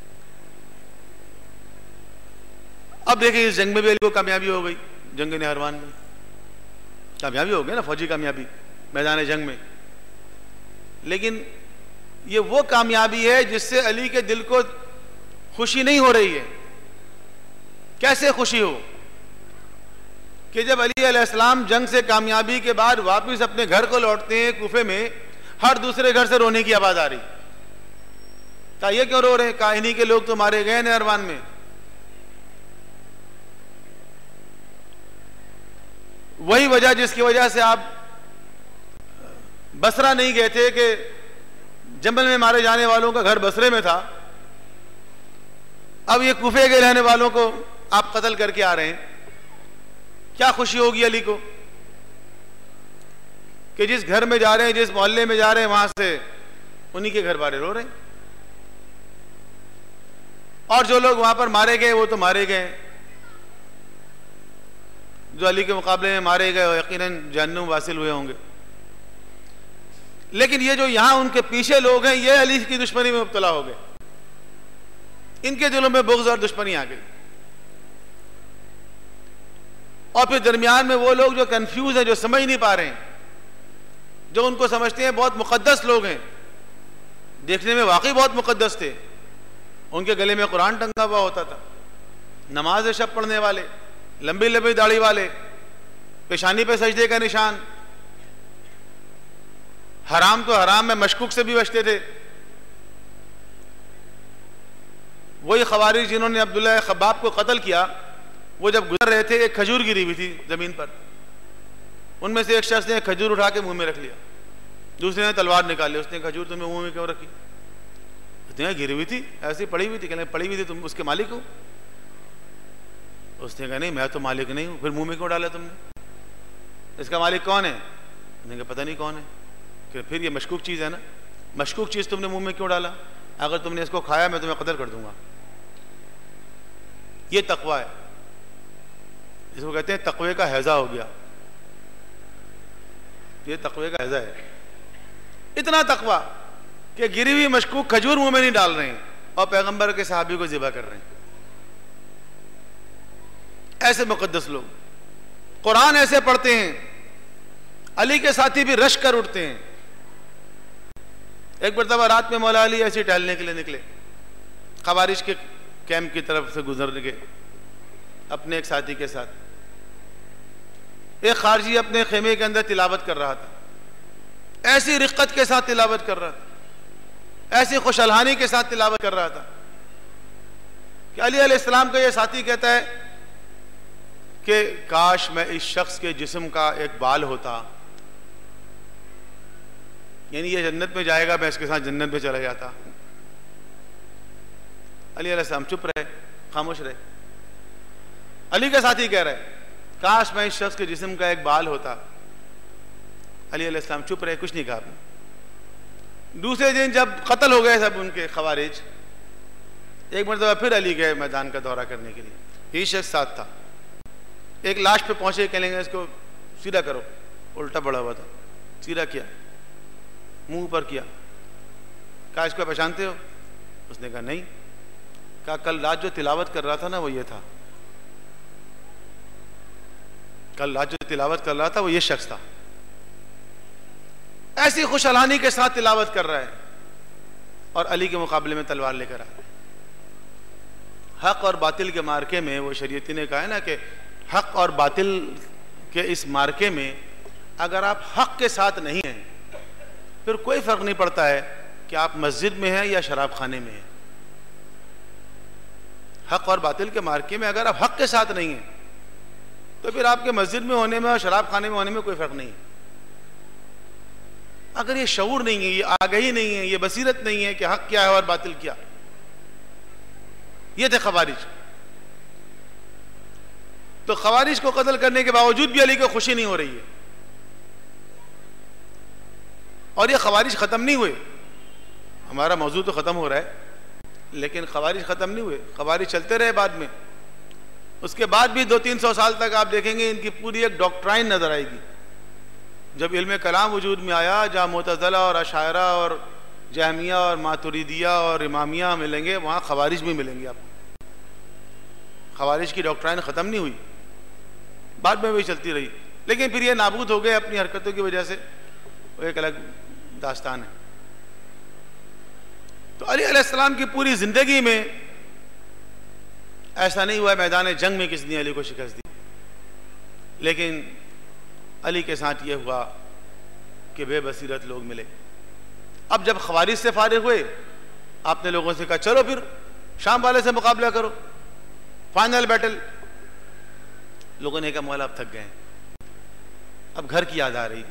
अब देखिए इस जंग में भी अली को कामयाबी हो गई, जंग नहरवान में कामयाबी हो गई ना, फौजी कामयाबी मैदान जंग में। लेकिन ये वो कामयाबी है जिससे अली के दिल को खुशी नहीं हो रही है। कैसे खुशी हो कि जब अली अलैहिस्सलाम जंग से कामयाबी के बाद वापस अपने घर को लौटते हैं, कूफे में हर दूसरे घर से रोने की आवाज आ रही। कहा ये क्यों रो रहे हैं? कहा इन्हीं के लोग तो मारे गए नहरवान में। वही वजह जिसकी वजह से आप बसरा नहीं गए थे कि जंगल में मारे जाने वालों का घर बसरे में था, अब ये कूफे के रहने वालों को आप कत्ल करके आ रहे हैं। क्या खुशी होगी अली को कि जिस घर में जा रहे हैं, जिस मोहल्ले में जा रहे हैं, वहां से उन्हीं के घर वाले रो रहे हैं, और जो लोग वहां पर मारे गए वो तो मारे गए। जो अली के मुकाबले में मारे गए वो यकीनन जहन्नुम वासिल हुए होंगे। लेकिन ये जो यहां उनके पीछे लोग हैं, ये अली की दुश्मनी में मुब्तला हो गए, इनके दिलों में बुग़्ज़ और दुश्मनी आ गई। और फिर दरमियान में वो लोग जो कंफ्यूज हैं, जो समझ नहीं पा रहे हैं, जो उनको समझते हैं बहुत मुकद्दस लोग हैं, देखने में वाकई बहुत मुकद्दस थे, उनके गले में कुरान टंगा हुआ होता था, नमाज शब पढ़ने वाले, लंबी लंबी दाढ़ी वाले, पेशानी पे सजदे का निशान, हराम तो हराम में मशकूक से भी बचते थे। वही खवारिज जिन्होंने अब्दुल्लाह खब्बाब को कत्ल किया, वो जब गुजर रहे थे एक खजूर गिरी हुई थी जमीन पर, उनमें से एक शख्स ने खजूर उठा के मुंह में रख लिया, दूसरे ने तलवार निकाली, उसने खजूर तुम्हें मुंह में क्यों रखी? उसने गिरी हुई थी, ऐसी पड़ी हुई थी। कहने पड़ी हुई थी, तुम उसके मालिक हो? उसने कहा नहीं मैं तो मालिक नहीं हूं। फिर मुंह में क्यों डाला तुमने? इसका मालिक कौन है? उसने कहा पता नहीं कौन है। कि फिर ये मशकूक चीज है ना, मशकूक चीज तुमने मुंह में क्यों डाला? अगर तुमने इसको खाया मैं तुम्हें कत्ल कर दूंगा। ये तकवा है, इसको कहते हैं तकवे का हैजा हो गया। ये तकवे का हैजा है, इतना तकवा कि गिरी हुई मशकूक खजूर मुंह में नहीं डाल रहे हैं और पैगंबर के सहाबी को ज़िबा कर रहे हैं। ऐसे मुकद्दस लोग कुरान ऐसे पढ़ते हैं, अली के साथी भी रश कर उठते हैं। एक मरतबा रात में मौला अली ऐसे टहलने के लिए निकले, खवारिज के कैंप की तरफ से गुजर गए अपने एक साथी के साथ। एक खारजी अपने खेमे के अंदर तिलावत कर रहा था, ऐसी रिक्कत के साथ तिलावत कर रहा था, ऐसी खुशहाली के साथ तिलावत कर रहा था कि अली अलैहिस्सलाम का यह साथी कहता है कि काश मैं इस शख्स के जिस्म का एक बाल होता, यानी ये जन्नत में जाएगा, मैं इसके साथ जन्नत में चला जाता। अली अलैहिस्सलाम चुप रहे, खामोश रहे। अली का साथी कह रहा है काश मैं इस शख्स के जिस्म का एक बाल होता। अली अलैहिस्सलाम चुप रहे, कुछ नहीं कहा आपने। दूसरे दिन जब कत्ल हो गए सब उनके खवारिज, एक मरतबा फिर अली गए मैदान का दौरा करने के लिए, यही शख्स साथ था। एक लाश पे पहुंचे, कहेंगे इसको सीधा करो, उल्टा पड़ा हुआ था, सीधा किया, मुंह पर किया। कहा इसको पहचानते हो? उसने कहा नहीं। कहा कल रात जो तिलावत कर रहा था ना वो ये था, कल रात जो तिलावत कर रहा था वो ये शख्स था। ऐसी खुशहाली के साथ तिलावत कर रहा है और अली के मुकाबले में तलवार लेकर आ रहा है। हक और बातिल के मार्के में वो शरीयती ने कहा है ना कि हक और बातिल के इस मार्के में अगर आप हक के साथ नहीं हैं फिर कोई फर्क नहीं पड़ता है कि आप मस्जिद में हैं या शराब खाने में हैं। हक और बातिल के मार्के में अगर आप हक के साथ नहीं हैं तो फिर आपके मस्जिद में होने में और शराब खाने में होने में कोई फर्क नहीं है। अगर ये शऊर नहीं है, ये आगाही नहीं है, ये बसीरत नहीं है कि हक क्या है और बातिल क्या। ये थे खवारिज। तो खवारिज को कत्ल करने के बावजूद भी अली को खुशी नहीं हो रही है। और ये खवारिज खत्म नहीं हुए, हमारा मौजू तो खत्म हो रहा है लेकिन खवारिज खत्म नहीं हुए, खवारिज चलते रहे बाद में। उसके बाद भी 200-300 साल तक आप देखेंगे इनकी पूरी एक डॉक्ट्राइन नजर आएगी। जब इल्म कलाम वजूद में आया, जहाँ मुतज़िला और अशायरा और जहमिया और मातुरिदिया और इमामिया मिलेंगे, वहाँ खवारिज भी मिलेंगे आपको। खवारिज की डॉक्ट्राइन ख़त्म नहीं हुई, बाद में वही चलती रही, लेकिन फिर ये नाबूद हो गए अपनी हरकतों की वजह से, वो एक अलग दास्तान है। तो अली अलैहिस्सलाम की पूरी ज़िंदगी में ऐसा नहीं हुआ मैदान जंग में किसी ने अली को शिकस्त दी, लेकिन अली के साथ ये हुआ कि बेबसीरत लोग मिले। अब जब खवारिज से फारिग हुए, आपने लोगों से कहा चलो फिर शाम वाले से मुकाबला करो, फाइनल बैटल। लोगों ने कहा मौला अब थक गए, अब घर की याद आ रही,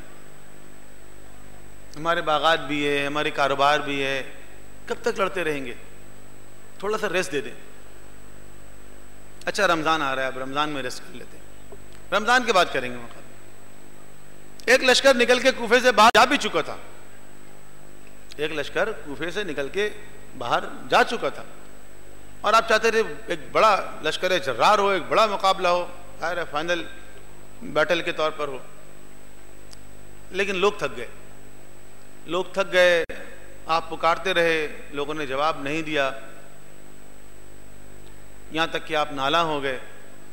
हमारे बागात भी है, हमारे कारोबार भी है, कब तक लड़ते रहेंगे, थोड़ा सा रेस्ट दे दें। अच्छा रमज़ान आ रहा है, अब रमज़ान में रेस्ट कर लेते हैं, रमज़ान के बाद करेंगे मुकाबला। एक लश्कर निकल के कूफे से बाहर जा भी चुका था, एक लश्कर कूफे से निकल के बाहर जा चुका था और आप चाहते थे एक बड़ा लश्कर जर्रार हो, एक बड़ा मुकाबला हो, फाइनल बैटल के तौर पर हो। लेकिन लोग थक गए, लोग थक गए, आप पुकारते रहे, लोगों ने जवाब नहीं दिया, यहां तक कि आप नाला हो गए,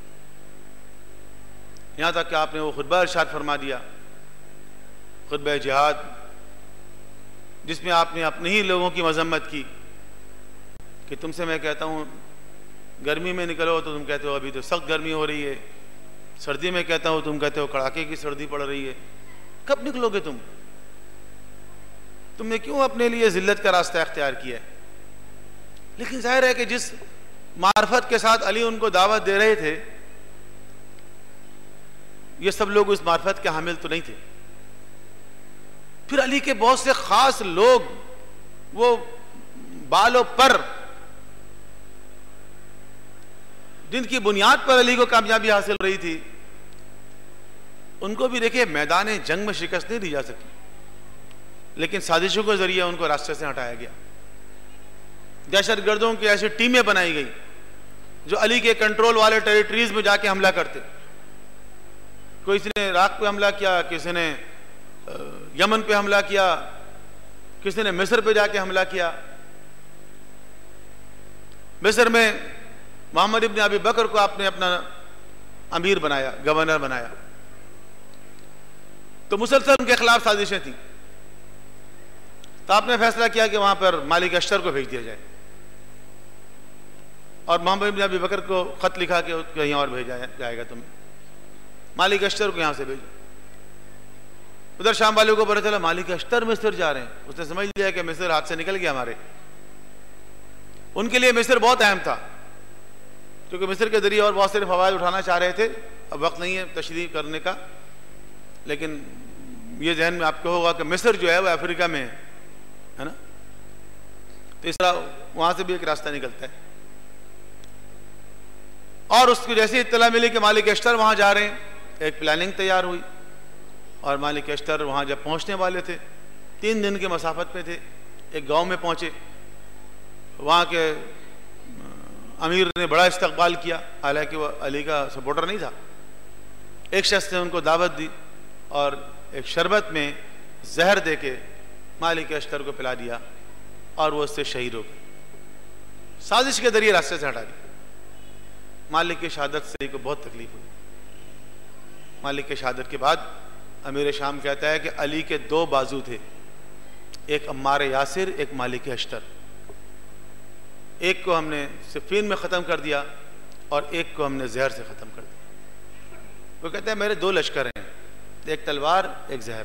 यहां तक कि आपने वो खुतबा इरशाद फरमा दिया, खुतबा जिहाद, जिसमें आपने अपने ही लोगों की मजम्मत की कि तुमसे मैं कहता हूं गर्मी में निकलो तो तुम कहते हो अभी तो सख्त गर्मी हो रही है, सर्दी में कहता हूं तुम कहते हो कड़ाके की सर्दी पड़ रही है, कब निकलोगे तुम? तुमने क्यों अपने लिए जिल्लत का रास्ता अख्तियार किया है? लेकिन जाहिर है कि जिस मार्फत के साथ अली उनको दावत दे रहे थे, ये सब लोग उस मार्फत के हामिल तो नहीं थे। फिर अली के बहुत से खास लोग, वो बालों पर जिनकी बुनियाद पर अली को कामयाबी हासिल रही थी, उनको भी देखिए मैदान जंग में शिकस्त नहीं दी जा सकी, लेकिन साजिशों के जरिए उनको रास्ते से हटाया गया। दहशतगर्दों की ऐसी टीमें बनाई गई जो अली के कंट्रोल वाले टेरिटरीज में जाके हमला करते। किसी ने इराक पे हमला किया, किसी ने यमन पे हमला किया, किसी ने मिस्र पे जाके हमला किया। मिस्र में मोहम्मद इब्न अबी बकर को आपने अपना अमीर बनाया, गवर्नर बनाया, तो मुसलसल उनके खिलाफ साजिशें थी। तो आपने फैसला किया कि वहां पर मालिक अश्तर को भेज दिया जाए और मोहम्मद बिन अबी बकर को ख़त लिखा कि कहीं और भेजा जाएगा तुम्हें, मालिक अश्तर को यहाँ से भेजो। उधर शाम वालों को पता चला मालिक अश्तर मिस्र जा रहे हैं। उसने समझ लिया कि मिस्र हाथ से निकल गया हमारे। उनके लिए मिस्र बहुत अहम था, क्योंकि मिस्र के जरिए और बहुत सारे फवायद उठाना चाह रहे थे। अब वक्त नहीं है तशरीह करने का, लेकिन ये जहन में आपको होगा कि मिस्र जो है वो अफ्रीका में है ना, तो इस तरह वहां से भी एक रास्ता निकलता है। और उसको जैसे इत्तला मिली कि मालिक अश्तर वहां जा रहे हैं, एक प्लानिंग तैयार हुई और मालिक अश्तर वहां जब पहुंचने वाले थे, 3 दिन के मसाफत पे थे, एक गांव में पहुंचे। वहां के अमीर ने बड़ा इस्तकबाल किया, हालांकि वह अली का सपोर्टर नहीं था। एक शख्स ने उनको दावत दी और एक शरबत में जहर देके मालिक अश्तर को पिला दिया और वो उससे शहीद हो गए। साजिश के जरिए रास्ते से हटा दिया। मालिक की शहादत से को बहुत तकलीफ हुई। मालिक की शहादत के बाद अमीर शाम कहता है कि अली के 2 बाजू थे, एक अम्मार यासिर, एक मालिक अश्तर। एक को हमने सिफीन में ख़त्म कर दिया और एक को हमने जहर से ख़त्म कर दिया। वो कहता है मेरे 2 लश्कर हैं, एक तलवार एक जहर।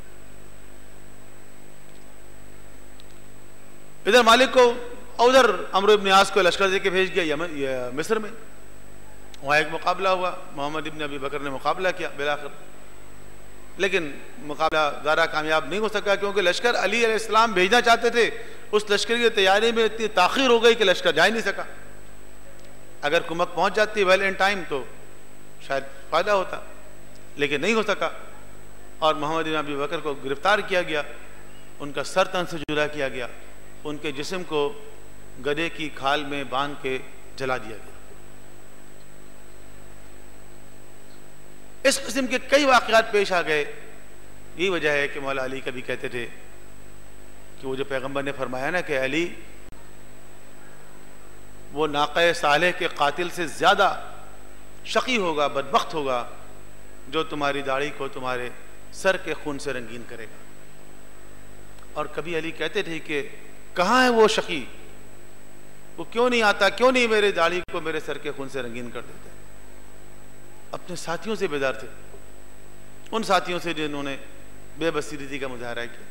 इधर मालिक को उधर अमर इब्न आस को लश्कर देके भेज गया मिस्र में। वहाँ एक मुकाबला हुआ, मोहम्मद इब्न अबी बकर ने मुकाबला किया बिलाखिर, लेकिन मुकाबला ज़्यादा कामयाब नहीं हो सका, क्योंकि लश्कर अली अलैहिस्सलाम भेजना चाहते थे। उस लश्कर की तैयारी में इतनी ताख़ीर हो गई कि लश्कर जा ही नहीं सका। अगर कुमक पहुँच जाती वेल इन टाइम तो शायद फ़ायदा होता, लेकिन नहीं हो सका। और मोहम्मद इब्न अबी बकर को गिरफ्तार किया गया, उनका सर तन से जुदा किया गया, उनके जिस्म को गधे की खाल में बांध के जला दिया गया। इस किस्म के कई वाक़यात पेश आ गए। यही वजह है कि मौला अली कभी कहते थे कि वो जो पैगंबर ने फरमाया ना कि अली वो नाक़े सालेह के कातिल से ज़्यादा शकी होगा, बदबख्त होगा, जो तुम्हारी दाढ़ी को तुम्हारे सर के खून से रंगीन करेगा। और कभी अली कहते थे कि कहाँ है वो शकी, वो क्यों नहीं आता, क्यों नहीं मेरे दाढ़ी को मेरे सर के खून से रंगीन कर देता। अपने साथियों से बेदार थे, उन साथियों से जिन्होंने बेबसीरती का मुजाहरा किया।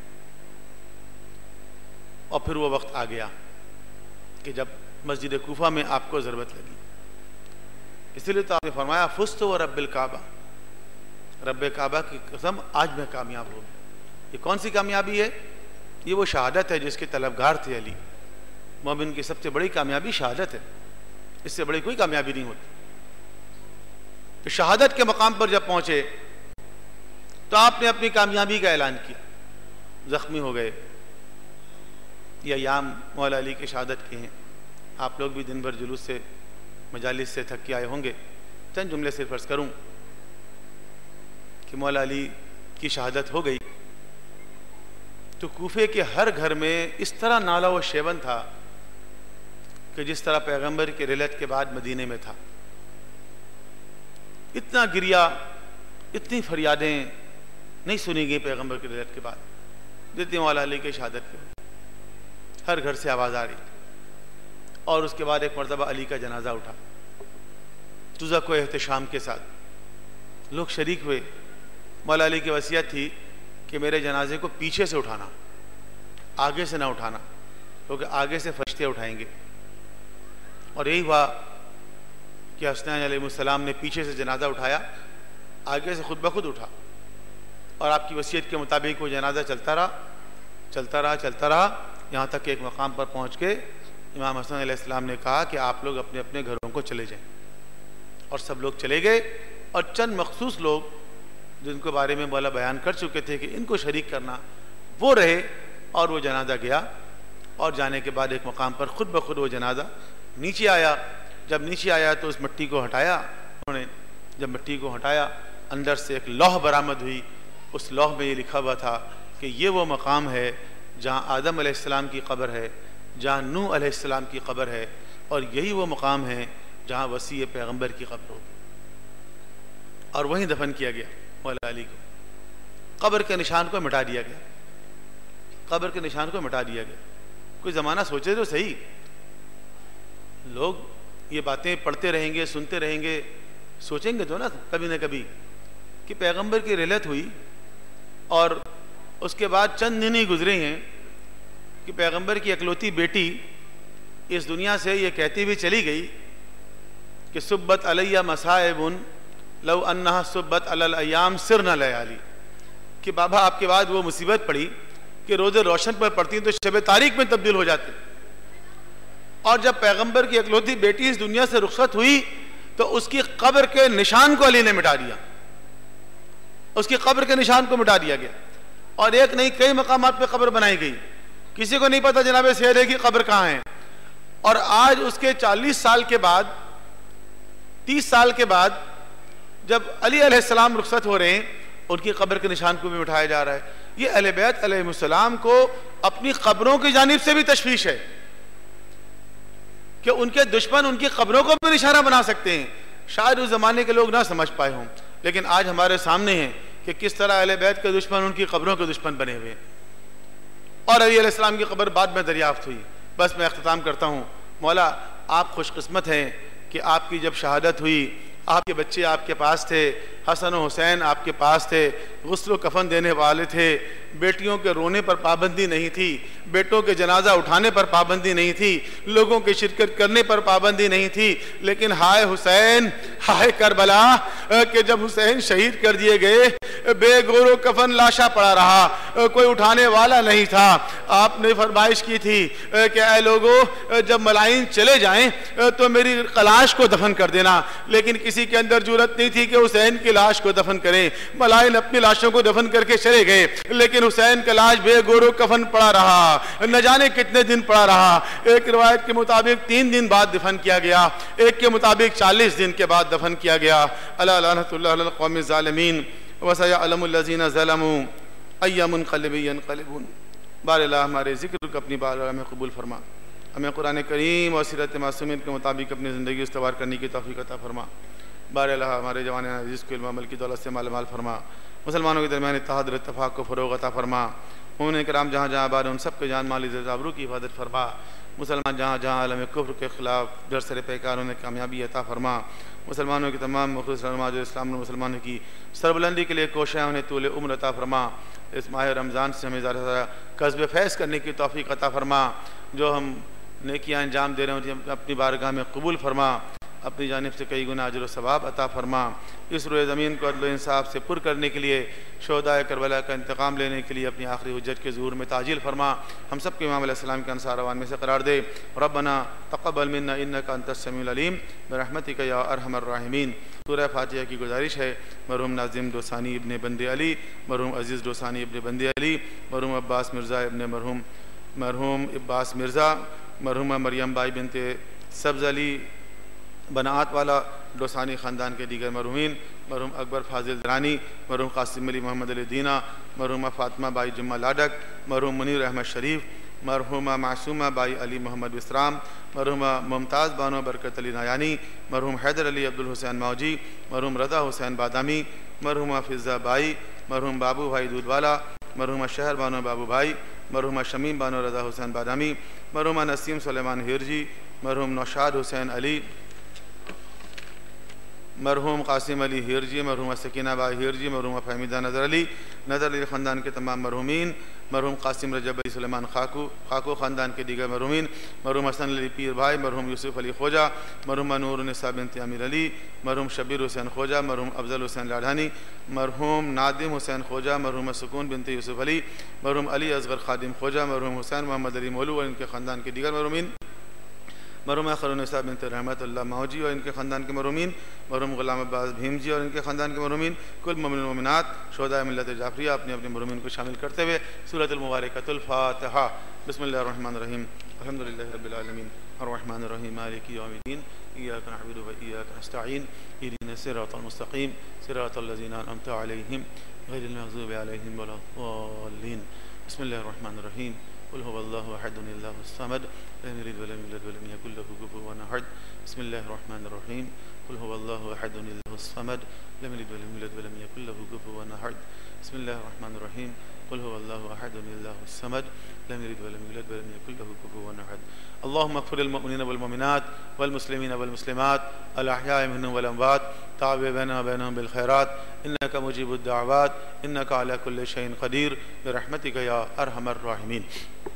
और फिर वो वक्त आ गया कि जब मस्जिद कूफा में आपको ज़रूरत लगी। इसलिए तो आपने फरमाया फुस्त व रब्बिल काबा, रब्बे काबा की कसम आज मैं कामयाब हो गया। ये कौन सी कामयाबी है? ये वो शहादत है जिसके तलबगार थे अली। मोमिन की सबसे बड़ी कामयाबी शहादत है, इससे बड़ी कोई कामयाबी नहीं होती। तो शहादत के मकाम पर जब पहुंचे तो आपने अपनी कामयाबी का ऐलान किया। जख्मी हो गए, ये अयाम मौला अली की शहादत के हैं। आप लोग भी दिन भर जुलूस से मजालिस से थक के आए होंगे। चंद जुमले सिर्फ अर्ज करूं कि मौला अली की शहादत हो गई तो कूफे के हर घर में इस तरह नाला व शेवन था कि जिस तरह पैगंबर के रिलत के बाद मदीने में था। इतना गिरिया, इतनी फरियादें नहीं सुनी गई पैगंबर के रिलत के बाद जितनी मौला अली की शहादत पे। हर घर से आवाज़ आ रही। और उसके बाद एक मरतबा अली का जनाजा उठा, तुज़ा को एहतशाम के साथ लोग शरीक हुए। मौला अली की वसीयत थी कि मेरे जनाजे को पीछे से उठाना, आगे से ना उठाना, क्योंकि आगे से फरिश्ते उठाएंगे। और यही हुआ कि हसनैन अलैहिस्सलाम ने पीछे से जनाजा उठाया, आगे से खुद ब खुद उठा। और आपकी वसीयत के मुताबिक वो जनाजा चलता रहा, चलता रहा, चलता रहा, यहाँ तक कि एक मकाम पर पहुँच के इमाम हसन अलैहिस्सलाम ने कहा कि आप लोग अपने अपने घरों को चले जाएं। और सब लोग चले गए। और चंद मखसूस लोग जिनको बारे में मौला बयान कर चुके थे कि इनको शरीक करना, वो रहे। और वो जनाजा गया। और जाने के बाद एक मकाम पर खुद ब खुद वो जनाजा नीचे आया। जब नीचे आया तो उस मिट्टी को हटाया उन्होंने। जब मिट्टी को हटाया, अंदर से एक लौह बरामद हुई। उस लौह में ये लिखा हुआ था कि ये वो मकाम है जहाँ आदम अलैहिस्सलाम की कब्र है, जहाँ नूह अलैहिस्सलाम की कब्र है, और यही वो मकाम है जहाँ वसी पैगंबर की कब्र होगी। और वहीं दफन किया गया मौला अली को। कब्र के निशान को मिटा दिया गया, कब्र के निशान को मिटा दिया गया। कोई ज़माना सोचे तो सही, लोग ये बातें पढ़ते रहेंगे, सुनते रहेंगे, सोचेंगे तो ना कभी न कभी कि पैगंबर की रिलत हुई और उसके बाद चंद दिन ही गुजरे हैं कि पैगंबर की इकलौती बेटी इस दुनिया से ये कहती हुई चली गई कि सुब्बत अलैया मसाइबुन लव अन्नहा सुब्बत अलल अय्याम सिरना लयाली, कि बाबा आपके बाद वो मुसीबत पड़ी कि रोज़े रोशन पर पड़ती तो शब तारीख में तब्दील हो जाती। और जब पैगंबर की इकलौती बेटी इस दुनिया से रुखसत हुई तो उसकी कब्र के निशान को अली ने मिटा दिया, उसकी कब्र के निशान को मिटा दिया गया। और एक नहीं कई मकामात पे कब्र बनाई गई, किसी को नहीं पता जनाब शेरे की कब्र कहाँ है। और आज उसके 40 साल के बाद, 30 साल के बाद जब अली अलैहिस्सलाम रुखसत हो रहे हैं, उनकी कब्र के निशान को भी मिटाया जा रहा है। ये अहले बैत अलैहिस्सलाम को अपनी कब्रों की जानिब से भी तशवीश है कि उनके दुश्मन उनकी कब्रों को भी निशाना बना सकते हैं। शायद उस जमाने के लोग ना समझ पाए हों, लेकिन आज हमारे सामने है कि किस तरह अहले बैत के दुश्मन उनकी कब्रों के दुश्मन बने हुए। और अली अलैहिस्सलाम की कब्र बाद में दरियाफ्त हुई। बस मैं अख्तिताम करता हूँ। मौला आप खुशकिस्मत हैं कि आपकी जब शहादत हुई, आपके बच्चे आपके पास थे, हसन और हुसैन आपके पास थे, गुस्ल कफन देने वाले थे, बेटियों के रोने पर पाबंदी नहीं थी, बेटों के जनाजा उठाने पर पाबंदी नहीं थी, लोगों की शिरकत करने पर पाबंदी नहीं थी। लेकिन हाय हुसैन, हाय करबला, कि जब हुसैन शहीद कर दिए गए बेगोरो कफन लाशा पड़ा रहा, कोई उठाने वाला नहीं था। आपने फरमाइश की थी कि ऐ लोगों, जब मलाइन चले जाएं तो मेरी लाश को दफन कर देना। लेकिन किसी के अंदर जुरत नहीं थी कि हुसैन की लाश को दफन करें। मलाइन अपनी लाशों को दफन करके चले गए, लेकिन हुसैन का लाश बेगोरो कफन पड़ा रहा, न जाने कितने दिन पड़ा रहा। एक रिवायत के मुताबिक 3 दिन बाद दफन किया गया, एक के मुताबिक 40 दिन के बाद दफन किया गया। अला लानतुल्लाह अलल कौमिज़ ज़ालिमीन व सयअलमुल लज़ीना ज़लमू अय्या मुनक़लिबिन यनक़लिबून। बारअल्लाह हमारे ज़िक्र को अपनी बारगाह में कबूल फरमा, हमें कुरान करीम और सीरत मासूमीन के मुताबिक अपनी ज़िंदगी इस्तवार करने की तौफ़ीक़ अता फरमा। बारअल्लाह हमारे जवान अज़ीज़ को इल्म अमल की दौलत से मालामाल फरमा, मुसलमानों के दरमियान इत्तेहाद और इत्तफ़ाक़ को फ़रोग़ अता फरमा। मोमिन किराम जहाँ जहाँ आबाद उन सब के जान माल इज़्ज़त आबरू की हिफाज़त फरमा। मुसलमान जहाँ जहाँ आलम कुफ्र के ख़िलाफ़ डर सर पैकार उन्हें कामयाबी अता फरमा। मुसलमानों की तमाम मुख़लिस रहनुमा जो इस्लाम मुसलमानों की सरबुलंदी के लिए कोशिशें उन्हें तूल उम्र अता फरमा। इस माह रमज़ान से हमें ज़्यादा कस्ब फैज़ करने की तौफ़ीक़ अता फरमा। जो हम नेकियां अंजाम दे रहे हैं अपनी बारगाह में कबूल फरमा, अपनी जानिब से कई गुना अजर व सवाब अता फरमा। इस रोए ज़मीन को अदल इंसाफ से पुर करने के लिए, शोहदाए करबला का इंतकाम लेने के लिए अपनी आखिरी हुज्जत के ज़ुहूर में ताजिल फरमा। हम सब के इमाम अलैहिस्सलाम के अंसार अवान में से करार दे। रब्बना तक़ब्बल मिन्ना इन्नका अंतस समीउल अलीम बिरहमतिका या अरहमर राहिमीन। सूरह फातिहा की गुजारिश है मरहूम नाज़िम डोसानी इब्ने बंदे अली, मरहूम अज़ीज़ डोसानी इब्ने बंदे अली, मरहूम अब्बास मिर्ज़ा इब्ने मरहूम अब्बास मिर्ज़ा, मरहूमा मरियम बाई बिनते सब्ज़ अली बनात वाला डोसानी ख़ानदान के दीगर मरहूमीन, मरहूम अकबर फाजिल दरानी, मरहूम कासिम अली मोहम्मद अली दीना, मरहूमा फ़ातिमा बाई जुम्मा लाडक, मरहूम मुनीर अहमद शरीफ, मरहूमा मासूमा बाई अली मोहम्मद विस्राम, मरहूमा मुमताज़ बानो बरकत अली नायानी, मरहूम हैदर अली अब्दुल हुसैन मौजी, मरहूम रज़ा हुसैन बादामी, मरहूमा फ़िज़्ज़ा बाई, मरहूम बाबू भाई दूधवाला, मरहूमा शहर बानो बाबू भाई, मरहूमा शमीम बानो रज़ा हुसैन बादामी, मरहूमा नसीम सुलेमान हिरजी, मरहूम नौशाद हुसैन अली, मरहूम कासिम अली हिरजी, मरहूमा सकीना बाई हिरजी, मरहूमा फहमीदा नज़र अली ख़ानदान के तमाम मरहूमीन, मरहूम कासिम रजब अली सुलेमान खाको ख़ानदान के दीगर मरहूमीन, मरहूम हसन अली पीर भाई, मरहूम यूसुफ़ अली खोजा, मरहूमा नूर निसा बिनत अमीर अली, मरहूम शबीर हुसैन खोजा, मरहूम अफजल हुसैन लाढ़ानी, मरहूम नादिम हुसैन खोजा, मरहूम सुकून बिनत यूसुफ़ अली, मरहूम अली असगर खादिम खोजा, मरहूम हुसैन मोहम्मद अली मोलू और इनके ख़ानदान के दीगर मरहूमीन, मरहूम खरुनिसा बिनत रहमतुल्लाह मौजी और इनके ख़ानदान के मरहूमीन, मरहूम ग़ुलाम अब्बास भीमजी और इनके ख़ानदान के मरहूमीन, कुल मोमिन मोमिनात शोहदाए मिल्लत जाफ़रिया अपने अपने मरहूमीन को शामिल करते हुए सूरतुल मुबारकतुल फ़ातिहा। बिस्मिल्लाहिर रहमानिर रहीम। अल्हम्दुलिल्लाहि रब्बिल आलमीन अर्रहमानिर रहीम मालिकि यौमिद्दीन इय्याका नअबुदु व इय्याका नस्तईन इहदिनस सिरातल मुस्तक़ीम सिरातल लज़ीना अनअमता अलैहिम गैरिल मग़ज़ूबि अलैहिम वलद्दाल्लीन। बिस्मिल्लाहिर रहमानिर रहीम। क़ुल हुवल्लाहु अहदुन अल्लाहुस समद लम यलिद व लम यूलद व लम यकुल लहु कुफुवन अहद। बिस्मिल्लाहिर रहमानिर रहीम। कुल हुवल्लाहु अहद अल्लाहुस समद लम यलिद वलम यूलद वलम यकुल लहू कुफुवन अहद बिस्मिल्लाहिर रहमानिर रहीम कुल हुवल्लाहु अहद अल्लाहुस समद लम यलिद वलम यूलद वलम यकुल लहू कुफुवन अहद अल्लाहुम्मा इग़फिर लिल मुमिनीना वल मुमिनात वल मुस्लिमीना वल मुस्लिमात अल अहयाइ मिनहुम वल अमवात ताब बैनना बैनहुम बिल खैरात इन्नका मुजीबुद दाअवात इन्नका अला कुल्लि शैइन क़दीर बिरहमतिका या अरहमर राहिमीन।